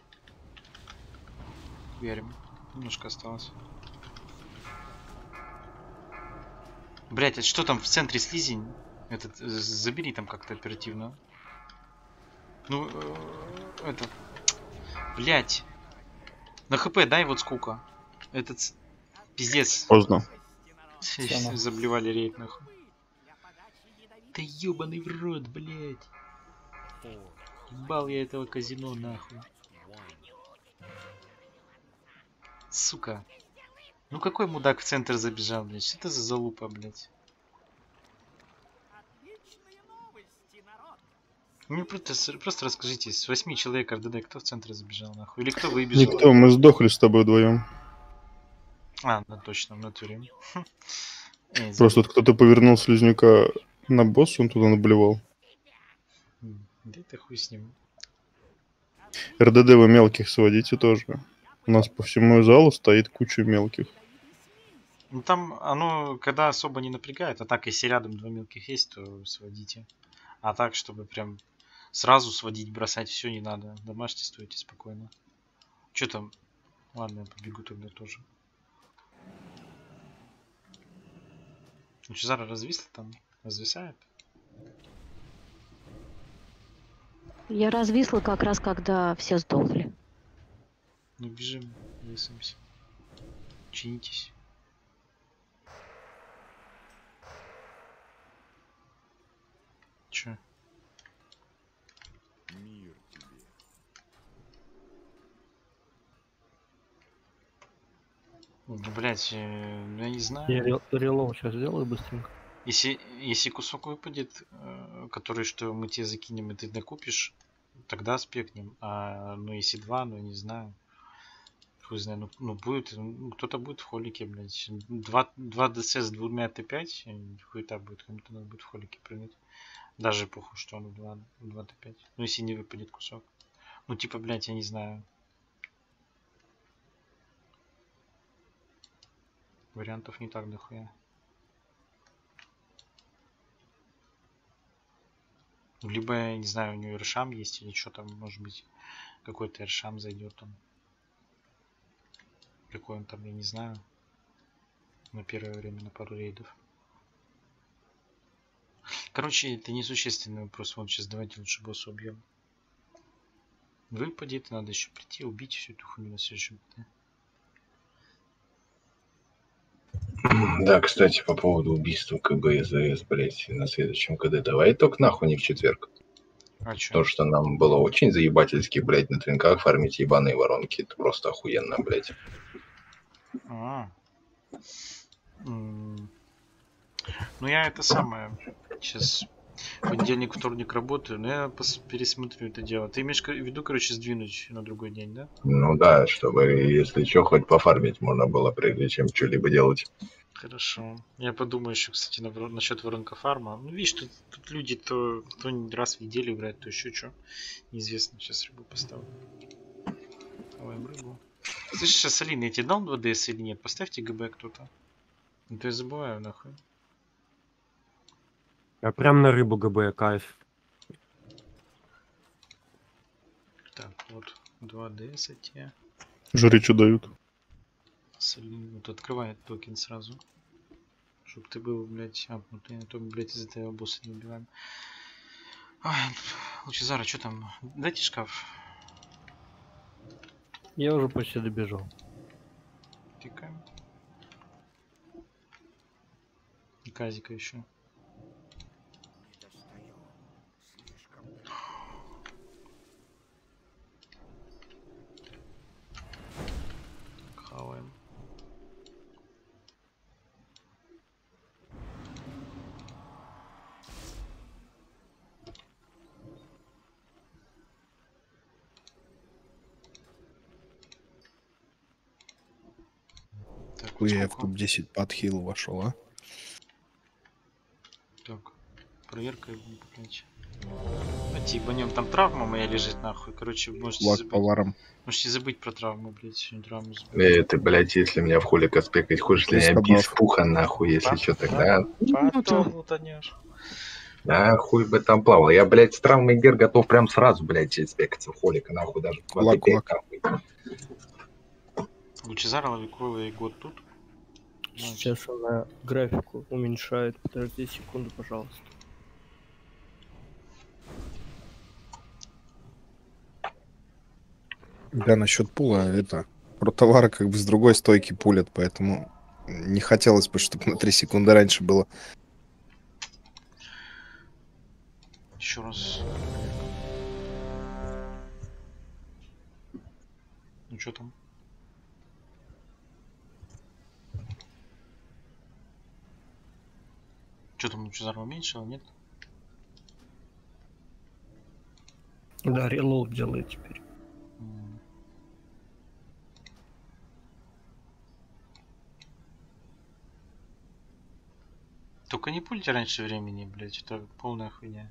[SPEAKER 1] Верим. Немножко осталось. Блять, это что там в центре слизень? Этот, забери там как-то оперативно. Ну, это... Блять. На хп дай вот сколько. Этот... Пиздец.
[SPEAKER 3] Поздно.
[SPEAKER 1] Заблевали рейд, нахуй. Да ёбаный в рот, блять. Ебал я этого казино, нахуй. Сука. Ну какой мудак в центр забежал, блядь? Что это за залупа, блядь? Мне просто расскажите, с 8 человек РДД кто в центр забежал, нахуй? Или кто выбежал?
[SPEAKER 3] Никто, мы сдохли с тобой вдвоем.
[SPEAKER 1] А, ну точно, в натуре.
[SPEAKER 3] Просто вот кто-то повернул слизнюка на босс, он туда наблевал.
[SPEAKER 1] Да это хуй с ним.
[SPEAKER 3] РДД вы мелких сводите тоже. У нас по всему залу стоит куча мелких.
[SPEAKER 1] Ну там оно, когда особо не напрягает, а так если рядом два мелких есть, то сводите. А так, чтобы прям сразу сводить, бросать все не надо. Домашние стойте спокойно. Че там? Ладно, я побегу тогда тоже. Лучезара развисла там? Развисает?
[SPEAKER 6] Я развисла как раз, когда все сдохли.
[SPEAKER 1] Ну бежим, высымся. Чинитесь. Чё?
[SPEAKER 12] Мир тебе.
[SPEAKER 1] Ну, блять, я не знаю.
[SPEAKER 5] Я релоу сейчас сделаю быстренько.
[SPEAKER 1] Если кусок выпадет, который что мы тебе закинем, и ты накупишь, тогда спекнем. А ну если два, ну не знаю. Хуй знаю, ну будет, кто-то будет в холике, блядь. 2 ДС с 2 Т5, хуета будет, кому-то надо будет в холике прыгать. Даже похуй, что он 2 Т5. Ну если не выпадет кусок. Ну типа, блядь, я не знаю. Вариантов не так дохуя. Либо, я не знаю, у него Эршам есть, или что там, может быть, какой-то Эршам зайдет там. Какой он там, я не знаю. На первое время, на пару рейдов. Короче, это несущественный вопрос. Вон сейчас давайте лучше босса убьем. Выпадет, надо еще прийти, убить всю эту хуйню на следующем ПТ.
[SPEAKER 2] Да, кстати, по поводу убийства КБ и ЗС, блять, на следующем КД. Давай только нахуй не в четверг.
[SPEAKER 1] А чё?
[SPEAKER 2] Потому что нам было очень заебательски, блять, на твинках фармить ебаные воронки. Это просто охуенно, блять.
[SPEAKER 1] Ну я это самое. Сейчас понедельник, вторник работаю, но я пересмотрю это дело. Ты имеешь в виду, короче, сдвинуть на другой день, да?
[SPEAKER 2] Ну да, чтобы, если что, хоть пофармить можно было, прежде чем что-либо делать.
[SPEAKER 1] Хорошо. Я подумаю еще, кстати, насчет воронка фарма. Ну, видишь, тут люди то раз в неделю играют, то еще что. Неизвестно. Сейчас рыбу поставлю. Хаваем рыбу. Слышь, сейчас, Алина, я тебе дал 2 ДС или нет? Поставьте ГБ кто-то. Ну, то я забываю, нахуй.
[SPEAKER 9] Я прям на рыбу ГБ, кайф.
[SPEAKER 1] Так, вот 2 ДС тебе.
[SPEAKER 3] Жри, что дают.
[SPEAKER 1] Салин, вот открывает токен сразу. Чтоб ты был, блядь, апнутый, а то, блядь, из-за этого босса не убиваем. Ой, Лучезара, что там? Дайте шкаф.
[SPEAKER 5] Я уже почти добежал.
[SPEAKER 1] Тикаем. И казика еще. Хаваем. Так,
[SPEAKER 13] Я в топ-10 под хил вошел, а?
[SPEAKER 1] Так, проверка, блядь. Давайте ебанем, там травма моя лежит нахуй. Короче, можете
[SPEAKER 13] Лак
[SPEAKER 1] забыть.
[SPEAKER 13] поваром.
[SPEAKER 1] Можете забыть про травму, блядь. Сегодня травму забыть.
[SPEAKER 2] Ты, блядь, если меня в холик аспекать хочешь, меня без пуха нахуй, если что, тогда...
[SPEAKER 1] Потом утонешь.
[SPEAKER 2] Да, хуй бы там плавал. Я, блядь, с травмой гер готов прям сразу, блядь, спекаться в холика, нахуй, даже в
[SPEAKER 13] Кулак.
[SPEAKER 1] Лучезар, Лавикова и год тут.
[SPEAKER 5] Сейчас она графику уменьшает. Подожди секунду, пожалуйста.
[SPEAKER 13] Да, насчет пула, это... Про товары как бы с другой стойки пулят, поэтому не хотелось бы, чтобы на 3 секунды раньше было.
[SPEAKER 1] Еще раз. Ну что там? Что там, Лучезар уменьшил, нет?
[SPEAKER 5] Да, релоуд делает теперь.
[SPEAKER 1] Только не пульте раньше времени, блять, это полная хуйня.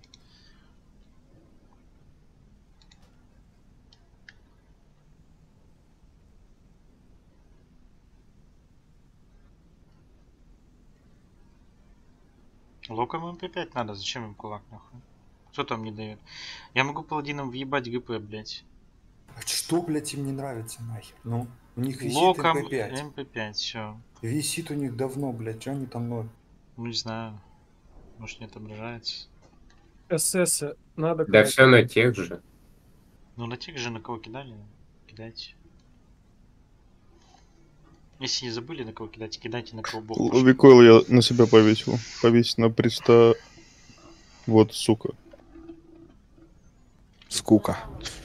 [SPEAKER 1] Локом МП5 надо, зачем им кулак нахуй? Кто там не дает? Я могу паладинам въебать ГП, блять.
[SPEAKER 4] А что, блядь, им не нравится нахер? Ну, у них висит
[SPEAKER 1] Локом
[SPEAKER 4] МП5.
[SPEAKER 1] МП5, все.
[SPEAKER 4] Висит у них давно, блядь, что они там ноют?
[SPEAKER 1] Ну не знаю. Может не отображается.
[SPEAKER 12] СС надо
[SPEAKER 14] Да все на тех же.
[SPEAKER 1] Ну на тех же, на кого кидали, кидайте. Если не забыли, на кого кидать, кидайте на кого бог пошел.
[SPEAKER 3] Викойл я на себя повесил. Повесить на приста... Вот, сука.
[SPEAKER 13] Скука.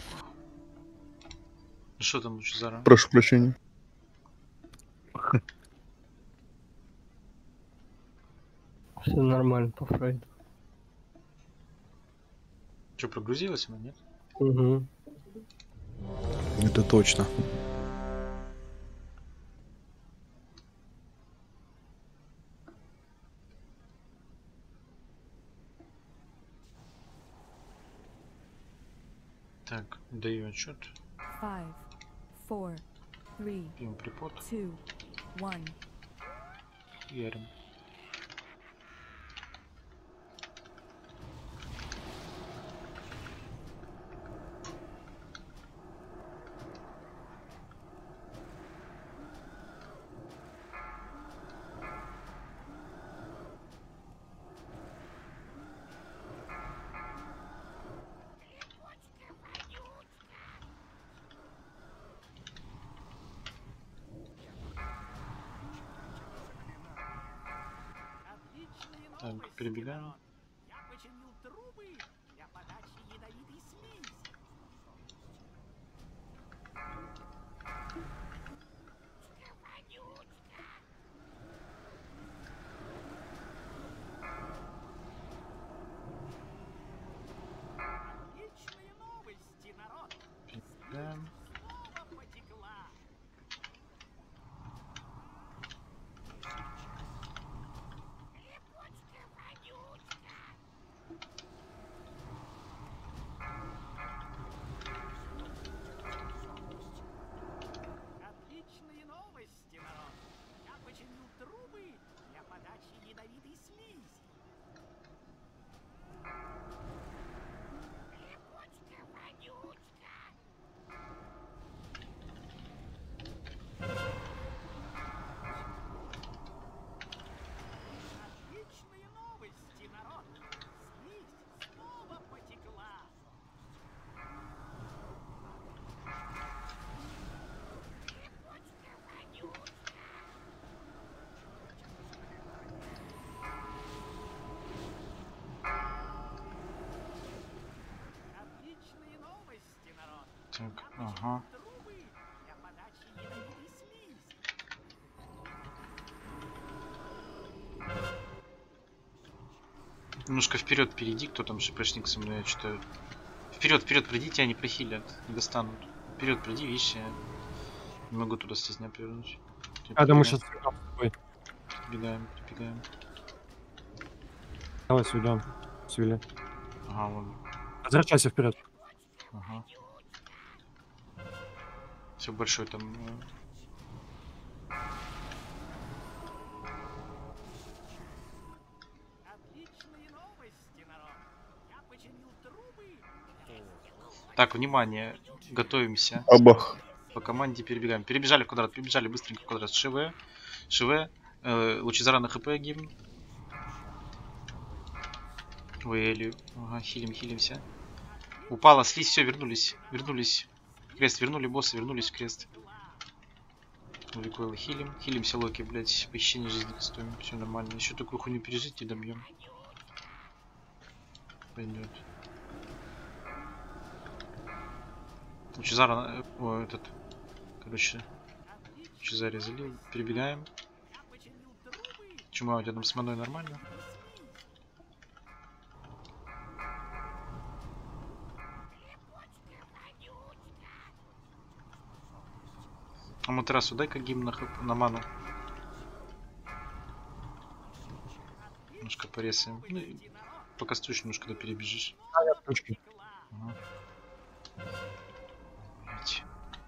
[SPEAKER 1] Что там лучше Зара?
[SPEAKER 3] Прошу прощения.
[SPEAKER 5] Все нормально по Фрейду.
[SPEAKER 1] Что, прогрузилась она, нет?
[SPEAKER 5] Угу.
[SPEAKER 13] Это точно.
[SPEAKER 1] Так, даю отчет.
[SPEAKER 8] 5, 4, 3,
[SPEAKER 1] Пьем припод.
[SPEAKER 8] 2, 1.
[SPEAKER 1] Ярим. Так, перебегаем.
[SPEAKER 11] Я починил трубы для подачи ядовитой слизи. Отличные новости, народ.
[SPEAKER 1] Перебегаем.
[SPEAKER 11] Снова потекла. Отличные новости, народ. Я починил трубы для подачи ядовитой слизи. Отличные новости, народ. Слизь снова потекла. Отличные новости, народ.
[SPEAKER 1] Так, ага.
[SPEAKER 11] Трубы для подачи ядовитой слизи.
[SPEAKER 1] Немножко вперед перейди, кто там шипешник со мной, я что-то... Вперед, пройди, тебя не прохилят, не достанут. Вперед, пройди, видишь, я не могу туда стезня повернуть.
[SPEAKER 9] Я думаю, сейчас с тобой.
[SPEAKER 1] Прибегаем.
[SPEAKER 9] Давай сюда. Свили.
[SPEAKER 1] Ага, вон.
[SPEAKER 9] Возвращайся вперед.
[SPEAKER 1] Ага. Все большой там.
[SPEAKER 11] Отличные новости, народ. Я починил трубы.
[SPEAKER 1] Так, внимание, готовимся.
[SPEAKER 3] Абах.
[SPEAKER 1] По команде перебегаем. Перебежали в квадрат, перебежали быстренько в квадрат. ШВ. Лучезара на хп гимн. Ой, Элю. Ага, хилимся. Упала, слизь, все, вернулись. Крест, вернули босса, вернулись в крест. Викойл хилимся, Локи, блять, похищение жизни стоим, все нормально. Еще такую хуйню пережить и добьем. Пойдет. Лучезара, короче, Лучезаре залил, перебегаем. Чума, у тебя там с маной нормально? А Матерасу дай-ка гимн на ману. Немножко порезаем. Ну, пока стучишь, немножко когда перебежишь. Ага. Блять.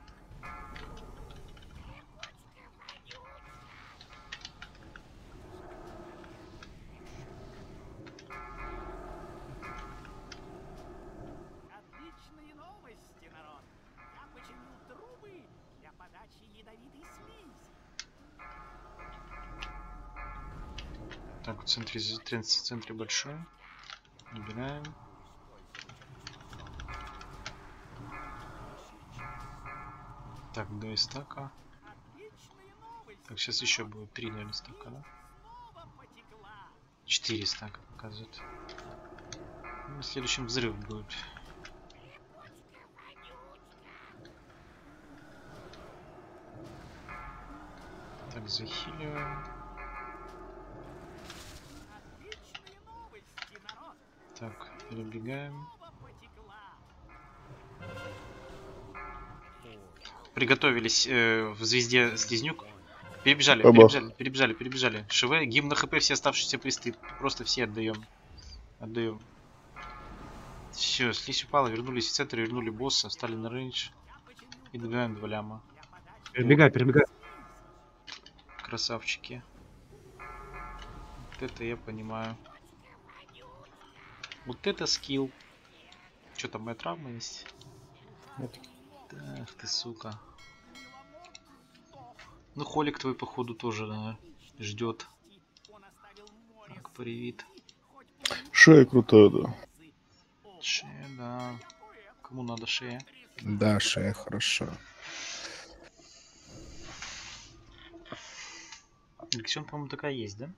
[SPEAKER 11] Отличные новости, народ. Я починил трубы для подачи ядовитой слизи.
[SPEAKER 1] Так, В центре большой. Набираем. Так, 2 стака. Так, сейчас еще будет 3, наверное, стака, да? 4 стака показывает. Ну, следующим взрыв будет. Так, захиливаем. Так, перебегаем. Приготовились в звезде слизнюк. Перебежали,
[SPEAKER 3] Бабах.
[SPEAKER 1] перебежали. ШВ, гимн на хп, все оставшиеся присты. Просто все отдаем. Отдаем. Все, слизь упала, вернулись в центр, вернули босса, встали на рейндж. И добиваем 2 ляма.
[SPEAKER 9] Перебегай.
[SPEAKER 1] Красавчики. Вот это я понимаю. Вот это скилл. Что там, моя травма есть?
[SPEAKER 4] Нет.
[SPEAKER 1] Ах ты, сука. Ну, холик твой, походу, тоже, да, ждет. Так, привет.
[SPEAKER 3] Шея крутая, да.
[SPEAKER 1] Шея, да. Кому надо шея?
[SPEAKER 13] Да, шея хорошо.
[SPEAKER 1] Лексион, по-моему, такая есть, да?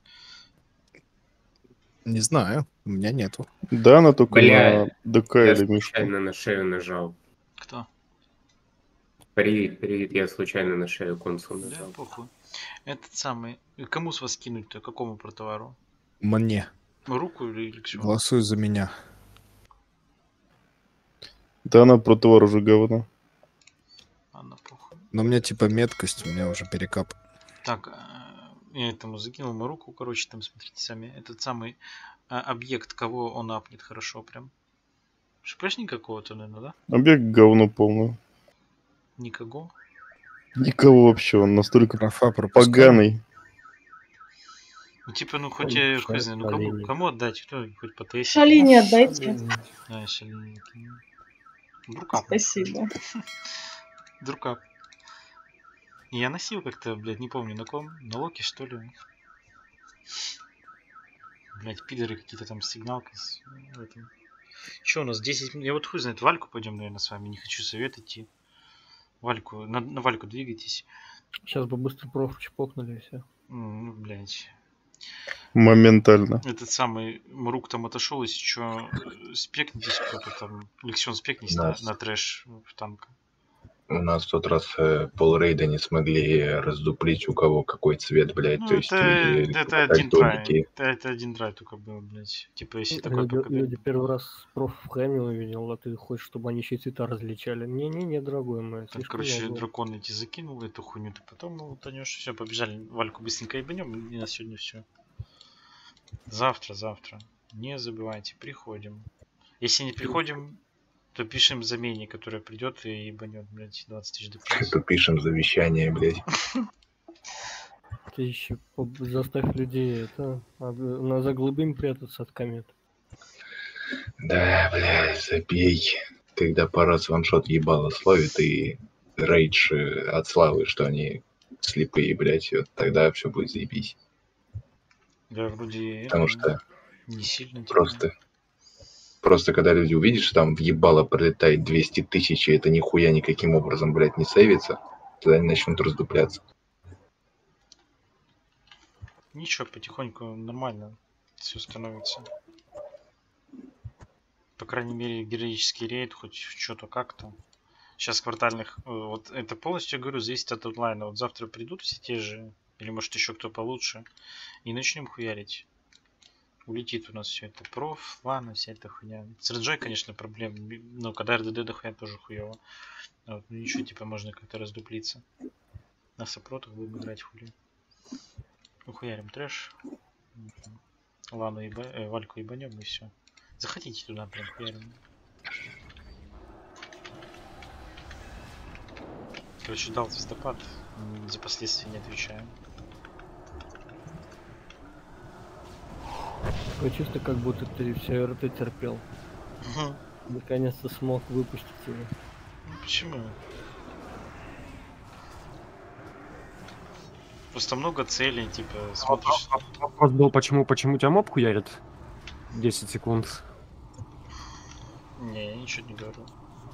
[SPEAKER 13] Не знаю, у меня нету.
[SPEAKER 3] Да, она только
[SPEAKER 14] Бля,
[SPEAKER 3] на ДК
[SPEAKER 14] я
[SPEAKER 3] или Мишку.
[SPEAKER 14] случайно на шею нажал.
[SPEAKER 1] Кто?
[SPEAKER 14] Привет, я случайно на шею консул
[SPEAKER 1] Да,
[SPEAKER 14] нажал.
[SPEAKER 1] похуй. Этот самый. Кому с вас кинуть-то? Какому протовару?
[SPEAKER 13] Мне.
[SPEAKER 1] Руку или Лексион?
[SPEAKER 13] Голосуй за меня.
[SPEAKER 3] Да, она протовар уже говно.
[SPEAKER 1] Ладно, похуй.
[SPEAKER 13] Но у меня типа меткость, у меня уже перекап.
[SPEAKER 1] Так, я этому закинул мою руку, короче, там смотрите сами. Этот самый объект, кого он апнет хорошо прям. Шпешник какого-то, наверное, да?
[SPEAKER 3] Объект говно полное.
[SPEAKER 1] Никого.
[SPEAKER 3] Никого вообще, он настолько
[SPEAKER 13] Графа пропускаю.
[SPEAKER 3] поганый.
[SPEAKER 1] Ну типа, ну хоть я хуй знаю, ну кому отдать, кто хоть по тесте.
[SPEAKER 15] Шалине отдайте.
[SPEAKER 1] А, Шалине. Друкап.
[SPEAKER 15] Спасибо.
[SPEAKER 1] Друкап. Я носил как-то, блядь, не помню на ком. На Локе, что ли? Блядь, пидоры какие-то там с сигналкой. В этом. Че у нас 10 минут? Я вот хуй знает, Вальку пойдем, наверное, с вами. Не хочу совет идти. Вальку, на Вальку двигайтесь.
[SPEAKER 5] Сейчас бы быстро проф чпокнули и все.
[SPEAKER 1] Ну, блядь.
[SPEAKER 3] Моментально.
[SPEAKER 1] Этот самый Мрук там отошел, если что, спекнитесь кто-то там. Лексион, спекнись на трэш в танка.
[SPEAKER 2] У нас в тот раз полрейда не смогли раздуплить, у кого какой цвет, блядь.
[SPEAKER 1] Ну,
[SPEAKER 2] то есть
[SPEAKER 1] это один драй. Это один драй только был, блядь. Типа, если такой
[SPEAKER 5] Люди первый раз проф в хэме увидел, а ты хочешь, чтобы они еще цвета различали. Не-не-не, дорогой мой.
[SPEAKER 1] Так, короче, дракон эти закинул эту хуйню, ты потом утонешь. Все, побежали. Вальку быстренько ебанем, и на сегодня все. Завтра. Не забывайте, приходим. Если не приходим, то пишем замене, которая придет и ебанет, блядь, 20 тысяч ДПС.
[SPEAKER 2] То пишем завещание, блядь.
[SPEAKER 5] Ты еще заставь людей за глыбым прятаться от комет.
[SPEAKER 2] Да, блядь, забей. Когда парас ваншот ебало словит и рейдж от славы, что они слепые, блядь, вот тогда все будет заебись.
[SPEAKER 1] Да, вроде
[SPEAKER 2] потому что
[SPEAKER 1] не сильно
[SPEAKER 2] просто когда люди увидят, что там в ебало пролетает 200 тысяч, и это нихуя никаким образом, блядь, не сейвится, тогда они начнут раздупляться.
[SPEAKER 1] Ничего, потихоньку нормально все становится. По крайней мере, героический рейд, хоть что-то как-то. Сейчас квартальных, вот это полностью, говорю, зависит от онлайна. Вот завтра придут все те же, или может еще кто получше, и начнем хуярить. Улетит у нас все это. Проф, ладно, вся эта хуйня. С Реджой, конечно, проблем. Но когда РДД дохуя тоже хуево. Вот, ну ничего, типа можно как-то раздуплиться. На сопротах будем играть хули. Ухуярим трэш. Ладно, Вальку ебанем и все. Заходите туда, прям хуярим. Короче, дал звездопад. За последствия не отвечаем.
[SPEAKER 5] Такое чувство, как будто ты все РТ терпел. Наконец-то смог выпустить его.
[SPEAKER 1] Ну, почему? Просто много целей, типа, смотришь.
[SPEAKER 9] Вопрос был, почему тебя моб хуярит? 10 секунд.
[SPEAKER 1] Не, я ничего не говорю.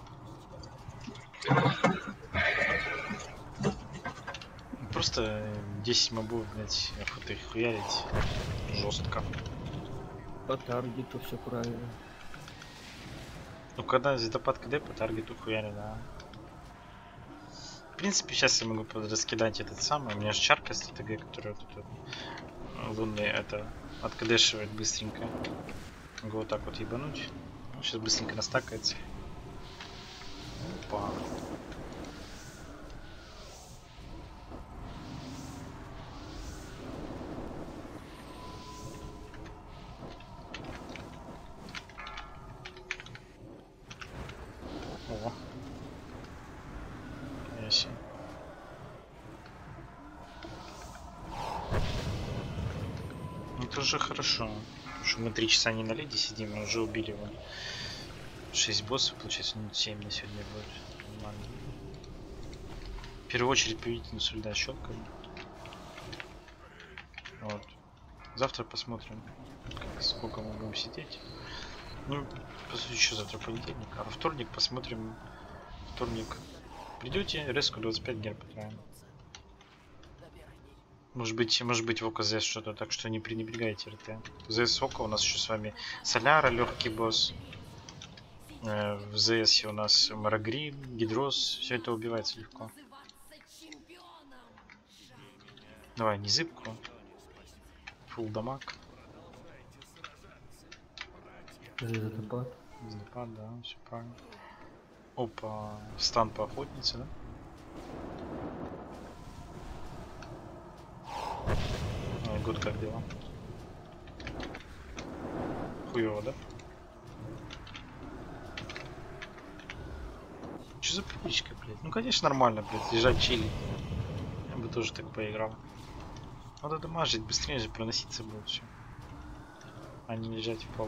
[SPEAKER 1] Просто 10 мобов, блять, охота их хуярить жестко.
[SPEAKER 5] По таргету все правильно.
[SPEAKER 1] Ну когда звездопад КД по таргету хуяли, да. В принципе, сейчас я могу раскидать этот самый. У меня же чарка с ТТГ, которая вот тут лунный это откадешивает быстренько. Могу вот так вот ебануть. Сейчас быстренько настакается. Опа. О. Яси. Это уже хорошо. Потому что мы 3 часа не на леди сидим, мы уже убили его. 6 боссов, получается, минут 7 на сегодня будет. Нормально. В первую очередь поведительницу льда щеткой. Вот. Завтра посмотрим, сколько мы будем сидеть. Ну, по сути, еще завтра понедельник, а во вторник посмотрим. Вторник. Придете, резко 25 гер потратим. Может быть в ОКЗ что-то, так что не пренебрегайте РТ. ЗС ОКО у нас еще с вами Соляра, легкий босс. В ЗС у нас Марагри, Гидрос. Все это убивается легко. Давай, не зыбку. Фулл дамаг.
[SPEAKER 5] Звездопад.
[SPEAKER 1] Звездопад, да, все правильно. Опа, стан по охотнице, да? Год как дела? Хуёво, да? Что за привычка, блядь? Ну конечно нормально, блядь, лежать чилить. Я бы тоже так поиграл. Надо дамажить, быстрее же проноситься будет все. А не лежать в пол.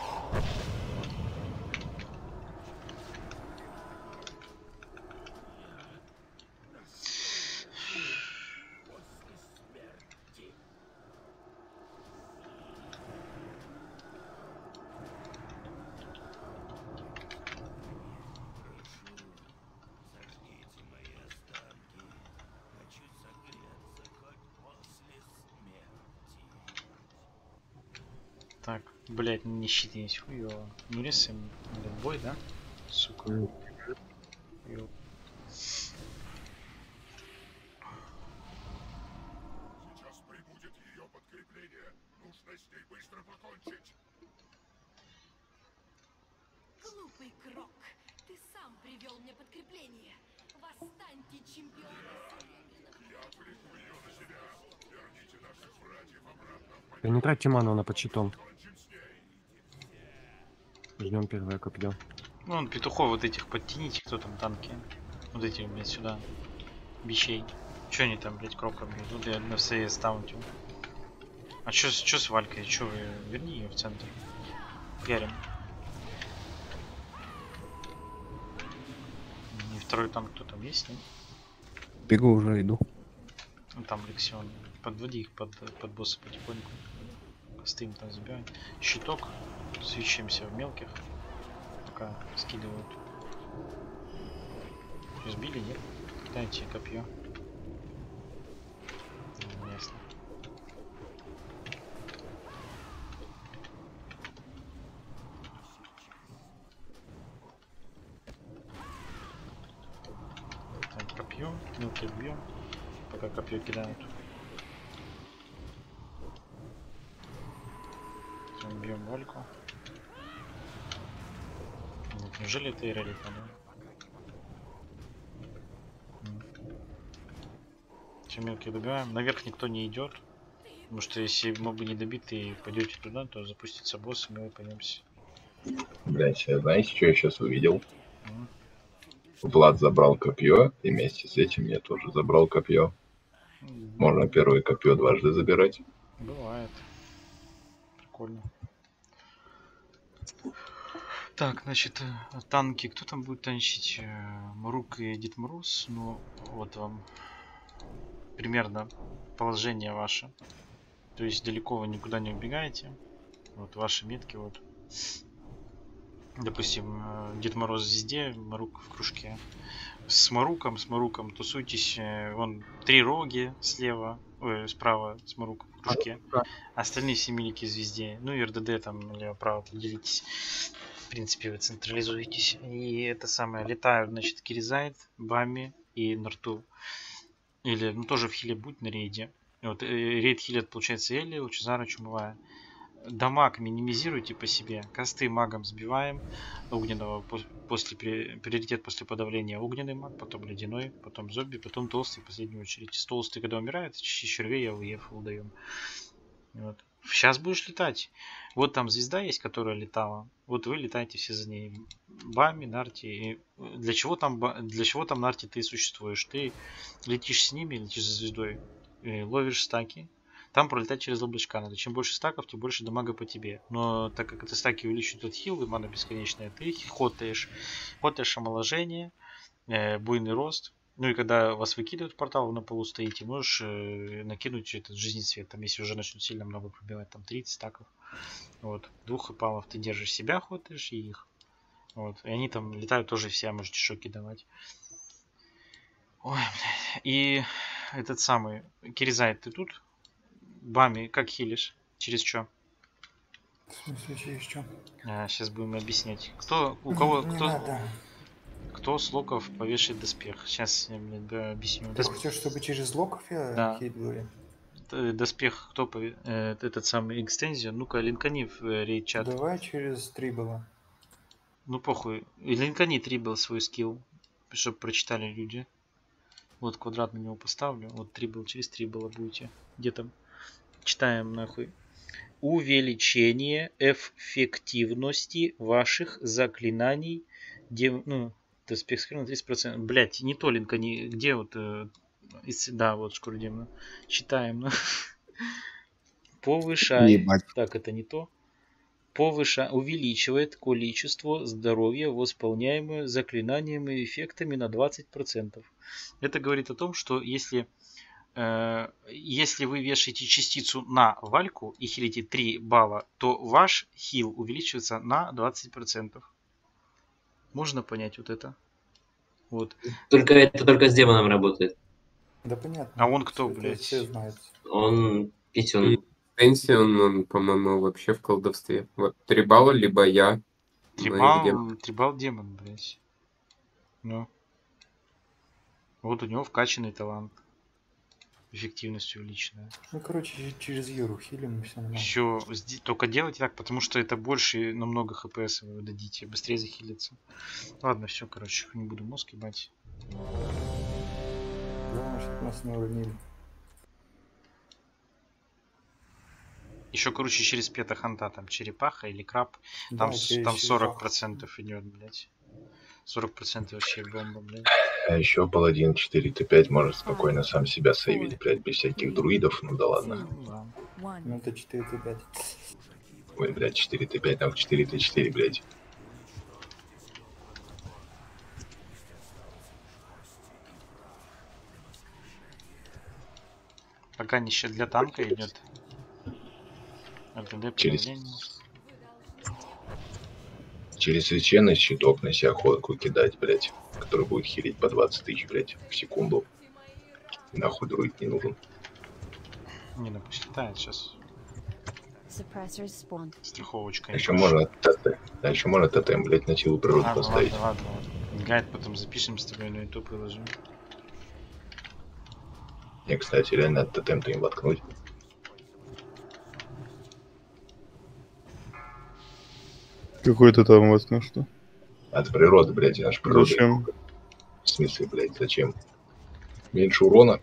[SPEAKER 1] Так, блять, не щитись, хуёво. Ну рисуем, бой, да? Сука. Хуёво.
[SPEAKER 15] Сейчас прибудет ее подкрепление. Нужно с ней быстро покончить.
[SPEAKER 16] Глупый Крок, ты сам привел мне подкрепление. Восстаньте, чемпионы Серебряного.
[SPEAKER 15] Я отвлеку ее на себя. Верните наших братьев обратно в
[SPEAKER 9] Да не тратьте ману на почитом. Ждем первое копье.
[SPEAKER 1] Ну, он петухов вот этих подтяните, кто там танки. Вот этих, блядь, сюда. Бичей. Чё они там, блядь, кроком бьют? Тут я на все стаунтил. А чё с Валькой? Чё вы? Верни ее в центр. Ярим. И второй танк кто там есть, нет?
[SPEAKER 13] Бегу уже, иду.
[SPEAKER 1] Ну, там Лексион. Подводи их под босса потихоньку. Стоим там забираем. Щиток. Свечимся в мелких. Пока скидывают. Сбили, нет? Дайте копье. Ясно. Там копье, мелких бьем. Пока копье кидают. Бьем Вольку. Вот, неужели это Ирелика, да? Все мелкие добиваем. Наверх никто не идет. Потому что если мобы не добиты и пойдете туда, то запустится босс, и мы пойдемся.
[SPEAKER 2] Блять, знаете, что я сейчас увидел? Влад забрал копье, и вместе с этим я тоже забрал копье. Можно первое копье дважды забирать.
[SPEAKER 1] Бывает. Прикольно. Так, значит, танки. Кто там будет танчить? Марук и Дед Мороз. Ну, вот вам примерно положение ваше. То есть далеко вы никуда не убегаете. Вот ваши метки, вот. Допустим, Дед Мороз в звезде, Марук в кружке. С Маруком тусуйтесь. Вон 3 роги слева, справа с Маруком в кружке. Остальные все милики в звезде. Ну и РДД там лево-право поделитесь. В принципе, вы централизуетесь. И это самое, летают, значит, Киризайт, Бами и Нарту. Или, ну, тоже в хиле будь на рейде. Вот, рейд хилит, получается, Элли, Лучезара, Чумовая. Дамаг минимизируйте по себе. Косты магом сбиваем. Огненного после приоритет после подавления огненный маг, потом ледяной, потом зомби, потом толстый в последнюю очередь. Толстый, когда умирает, червей АВЕ даем. Вот. Сейчас будешь летать. Вот там звезда есть, которая летала. Вот вы летаете все за ней. Бами, Нарти. И для чего там Нарти ты существуешь? Ты летишь с ними, летишь за звездой, ловишь стаки. Там пролетать через облачка надо. Чем больше стаков, тем больше дамага по тебе. Но так как это стаки увеличивают от хил, и мана бесконечная, ты хотаешь омоложение, буйный рост. Ну и когда вас выкидывают в портал, вы на полу стоите, можешь накинуть этот жизненный цвет. Там если уже начнут сильно много пробивать, там 30 стаков. Вот. 2 эпалов ты держишь себя, хотаешь и их. Вот. И они там летают тоже все, можете шоки давать. Ой, блядь. И этот самый Киризайт, ты тут? Бами, как хилишь? Через что?
[SPEAKER 4] В смысле, через что?
[SPEAKER 1] Сейчас будем объяснять. У кого, кто с локов повешает доспех? Сейчас я объясню.
[SPEAKER 4] Ты хочешь, чтобы через локов я хилил?
[SPEAKER 1] Доспех, кто этот самый экстензию? Ну-ка, линкани в рейд-чат.
[SPEAKER 4] Давай через трибала.
[SPEAKER 1] Ну похуй. Линкани трибал свой скилл, чтобы прочитали люди. Вот квадрат на него поставлю. Вот трибал, через трибала будете. Где там? Читаем нахуй. Увеличение эффективности ваших заклинаний. Ну, доспех скрина 30%. Блять, не то линкани. Где вот... Да, вот шкура демона. Читаем. Повышает. Так, это не то. Увеличивает количество здоровья, восполняемое заклинаниями и эффектами на 20%. Это говорит о том, что если вы вешаете частицу на вальку и хилите 3 балла, то ваш хил увеличивается на 20%. Можно понять вот это? Вот.
[SPEAKER 7] Это только с демоном работает.
[SPEAKER 4] Да понятно.
[SPEAKER 1] А он кто, блядь?
[SPEAKER 4] Все знают.
[SPEAKER 7] Он писюн.
[SPEAKER 14] Он, по-моему, вообще в колдовстве. Вот 3 балла, либо я.
[SPEAKER 1] 3 балл демон, блядь. Ну. Вот у него вкачанный талант. Эффективность увеличенная.
[SPEAKER 4] Ну, короче, через Юру хилим, и все нормально.
[SPEAKER 1] Все, только делайте так, потому что это больше намного хпс вы дадите, быстрее захилиться. Ладно, все, короче, не буду мозг ебать.
[SPEAKER 4] Главное, чтобы нас не уронили.
[SPEAKER 1] Еще, короче, через пета-ханта, там черепаха или краб,
[SPEAKER 4] Да,
[SPEAKER 1] там 40% идет, блядь. 40% вообще бомба, блядь.
[SPEAKER 2] А еще паладин 4Т5 может спокойно сам себя сейвить, блядь, без всяких друидов, ну да ладно.
[SPEAKER 4] Ну это 4Т5.
[SPEAKER 2] Ой, блядь, 4Т5, там 4Т4, блядь.
[SPEAKER 1] Пока нища для танка идет. РТД
[SPEAKER 2] Через священный щиток на себя ходку кидать, блядь, который будет хилить по 20 тысяч, блядь, в секунду. Нахуй друид не нужен.
[SPEAKER 1] Не, ну пусть летает сейчас. Страховочка.
[SPEAKER 2] Еще можно тотем, блядь, на силу природы поставить.
[SPEAKER 1] Ладно. Гайд потом запишем с тобой на YouTube приложим.
[SPEAKER 2] Не, кстати, реально тотем-то им воткнуть.
[SPEAKER 3] Какой ты там воткнул, что?
[SPEAKER 2] От природы, блядь, наш природа.
[SPEAKER 3] Зачем?
[SPEAKER 2] В смысле, блядь, зачем? Меньше урона?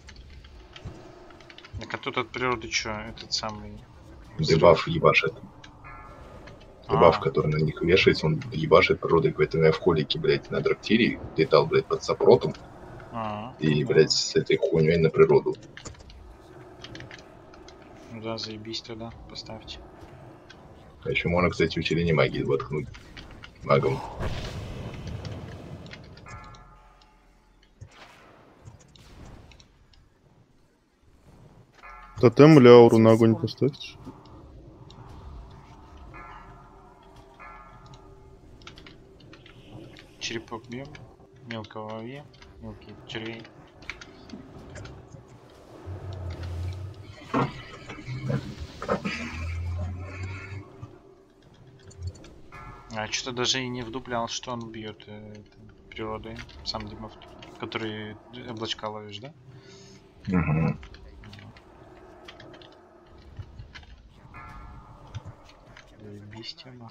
[SPEAKER 1] Так а тут от природы что, этот самый...
[SPEAKER 2] Дебаф ебашит. Дебаф, который на них вешается, он ебашит природой. Поэтому я в холике, блядь, на драктире летал, блядь, под сопротом. И, блядь, с этой хуйней на природу.
[SPEAKER 1] Да, заебись тогда, поставьте.
[SPEAKER 2] А еще можно, кстати, усиление магии воткнуть магом.
[SPEAKER 3] Тотем или ауру на огонь поставьте.
[SPEAKER 1] Черепок бьем. Мелкого ове. Мелкий червей. А что-то даже и не вдуплял, что он бьет природой. Сам Димов, который облачка ловишь, да?
[SPEAKER 2] Угу.
[SPEAKER 1] Без тема.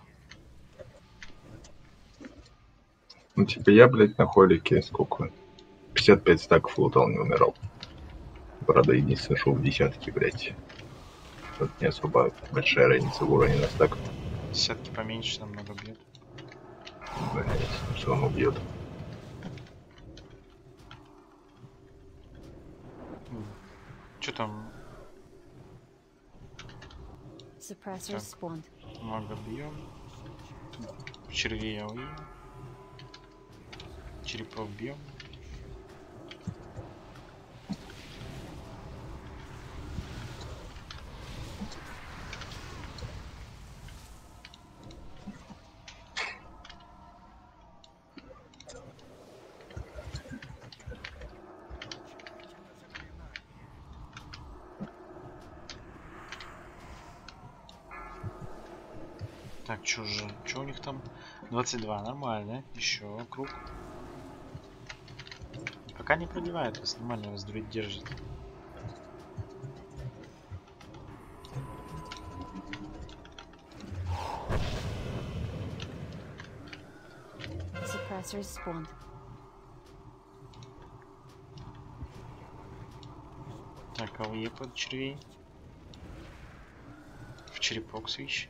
[SPEAKER 2] Ну, типа, я, блядь, на холике сколько? 55 стаков лутал, не умирал. Правда, единственное, шел в десятки, блядь. Тут не особо большая разница в уровне на стак.
[SPEAKER 1] Десятки поменьше намного бьет.
[SPEAKER 2] Блядь, что он убьет.
[SPEAKER 1] Что там?
[SPEAKER 6] Suppressors spawned.
[SPEAKER 1] Много бьем. Червей АОИ. Черепов бьем. Так, что же? Что у них там? 22, нормально. Еще круг. Пока не пробивает вас, нормально вас друид держит.
[SPEAKER 6] Suppressors spawned.
[SPEAKER 1] Так, АВЕ под червей. В черепок свищ.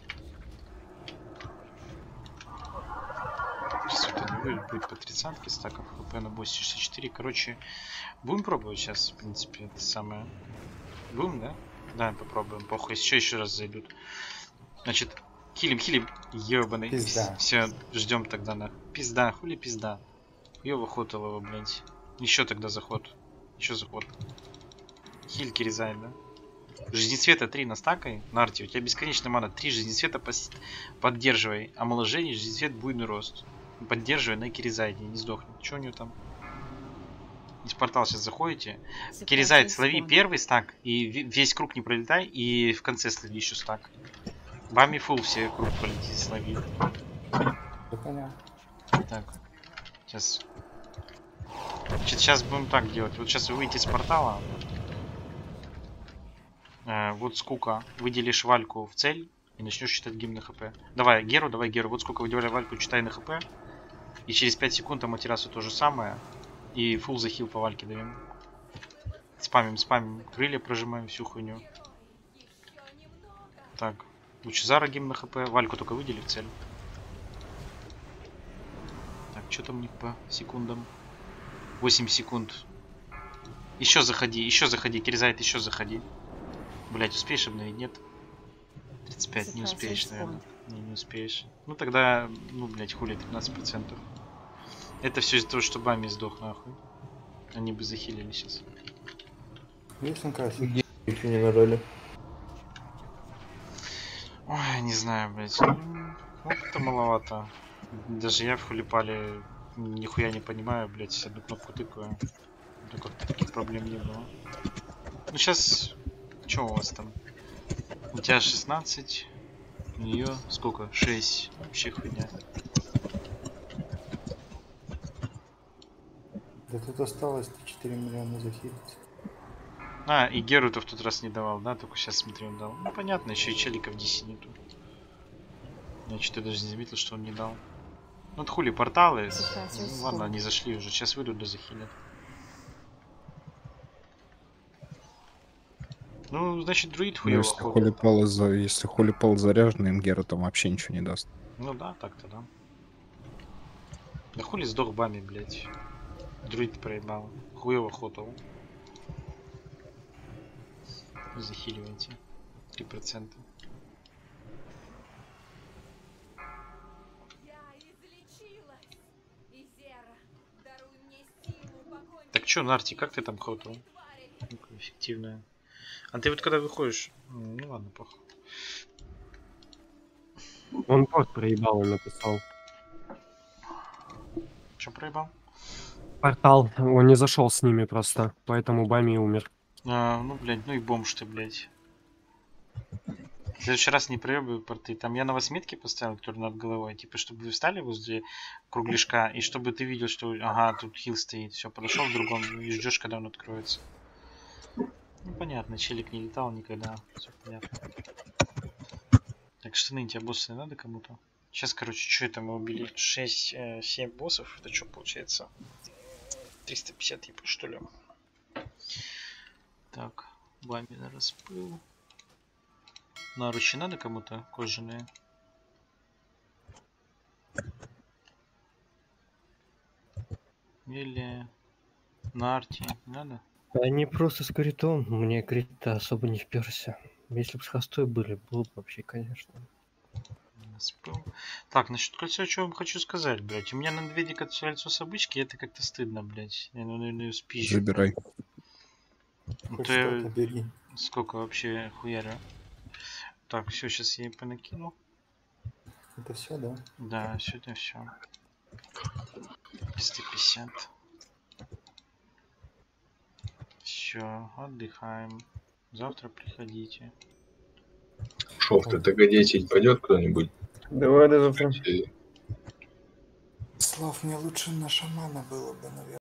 [SPEAKER 1] Сейчас это не будет по 30-ке стаков хп на боссе 64. Короче, будем пробовать сейчас, в принципе, это самое. Будем, да? Да, попробуем. Похуй, еще раз зайдут. Значит, хилим. Ёбаный.
[SPEAKER 4] Пизда.
[SPEAKER 1] Все, ждем тогда на. Пизда, хули пизда. Ёва хотел его, блядь. Еще тогда заход. Еще заход. Хильки резай, да? Жизнецвета 3 настакай. На арте, у тебя бесконечная мана. 3 жизнецвета поддерживай. Омоложение, жизнецвет, буйный рост. Поддерживай на Киризайде, не сдохнет. Что у него там? Из портала сейчас заходите. Киризайд, слови первый стак. И весь круг не пролетай. И в конце слови еще стак. Бами фул все круг пролетит, слови. Так. Сейчас. Сейчас будем так делать. Вот сейчас вы выйдете из портала. Вот сколько выделишь вальку в цель. И начнешь читать гимн на хп. Давай Геру. Вот сколько выделяй вальку, читай на хп. И через 5 секунд Аматерасу то же самое. И фул захил по вальке даем. Спамим. Крылья прожимаем, всю хуйню. Так. Лучезара гимн на хп. Вальку только выдели в цель. Так, что там у них по секундам? 8 секунд. Еще заходи. Киризайт, еще заходи. Блять, успеешь обновить? Нет? 35, не успеешь, наверное. Не успеешь. Ну тогда, блять, хули 13%. Это все из-за того, что Бами сдох, нахуй. Они бы захилили сейчас.
[SPEAKER 4] Есть на кассе?
[SPEAKER 10] Еще не нажали.
[SPEAKER 1] Ой, не знаю, блять. Это маловато. Даже я в хулипале нихуя не понимаю, блять, одну кнопку тыкаю. Да как-то таких проблем не было. Ну сейчас, что у вас там? У тебя 16, у нее сколько? 6. Вообще хуйня.
[SPEAKER 4] Да тут осталось 4 миллиона захилить.
[SPEAKER 1] А, и Геру-то в тот раз не давал, да? Только сейчас смотрю, он дал. Ну понятно, еще и челика в DC нету. Я что-то даже не заметил, что он не дал. Ну это хули, порталы. Ну, ладно, они зашли уже. Сейчас выйдут, да захилят. Ну, значит, друид хуёво ходит.
[SPEAKER 13] Если холипал заряженный, им Гера там вообще ничего не даст.
[SPEAKER 1] Ну да, так-то да. Да хули сдох Бами, блять. Друид проебал. Хуёво хотал. Захиливайте. 3%. Так чё, Нарти, как ты там хотал? Ну-ка, эффективная. А ты вот когда выходишь... Ну ладно, похуй.
[SPEAKER 9] Он пост проебал и написал.
[SPEAKER 1] Че проебал?
[SPEAKER 9] Портал. Он не зашел с ними просто, поэтому Бами умер.
[SPEAKER 1] Ну, блядь, ну и бомж ты, блядь. В следующий раз не проебывай порты. Там я на вас метки поставил, которые над головой. Типа, чтобы вы встали возле кругляшка, и чтобы ты видел, что, ага, тут хил стоит. Все, подошел к другому и ждешь, когда он откроется. Ну, понятно, челик не летал никогда. Все понятно. Так, штаны тебе боссы не надо кому-то? Сейчас, короче, что это мы убили? 6-7 боссов. Это что получается? 350 еп, что ли? Так, Бамин распыл. Наручи надо кому-то? Кожаные. Или на арте надо?
[SPEAKER 5] Они просто с критом. Мне крит особо не вперся. Если бы с хостой были, было бы вообще, конечно.
[SPEAKER 1] Распыл. Так, насчет кольца, что я вам хочу сказать, блять. У меня на медведе кольцо с обычки, это как-то стыдно, блять. Я, наверное, спищу.
[SPEAKER 13] Забирай.
[SPEAKER 4] Хоть
[SPEAKER 1] я...
[SPEAKER 4] что-то бери.
[SPEAKER 1] Сколько вообще хуярю? Так, все, сейчас я ей понакину.
[SPEAKER 4] Это все, да?
[SPEAKER 1] Да, сегодня все. 350. Все, отдыхаем. Завтра приходите.
[SPEAKER 2] Шо, в ТТГ-10 пойдет кто-нибудь?
[SPEAKER 12] Давай до завтра.
[SPEAKER 4] Слав, мне лучше на шамана было бы, наверное.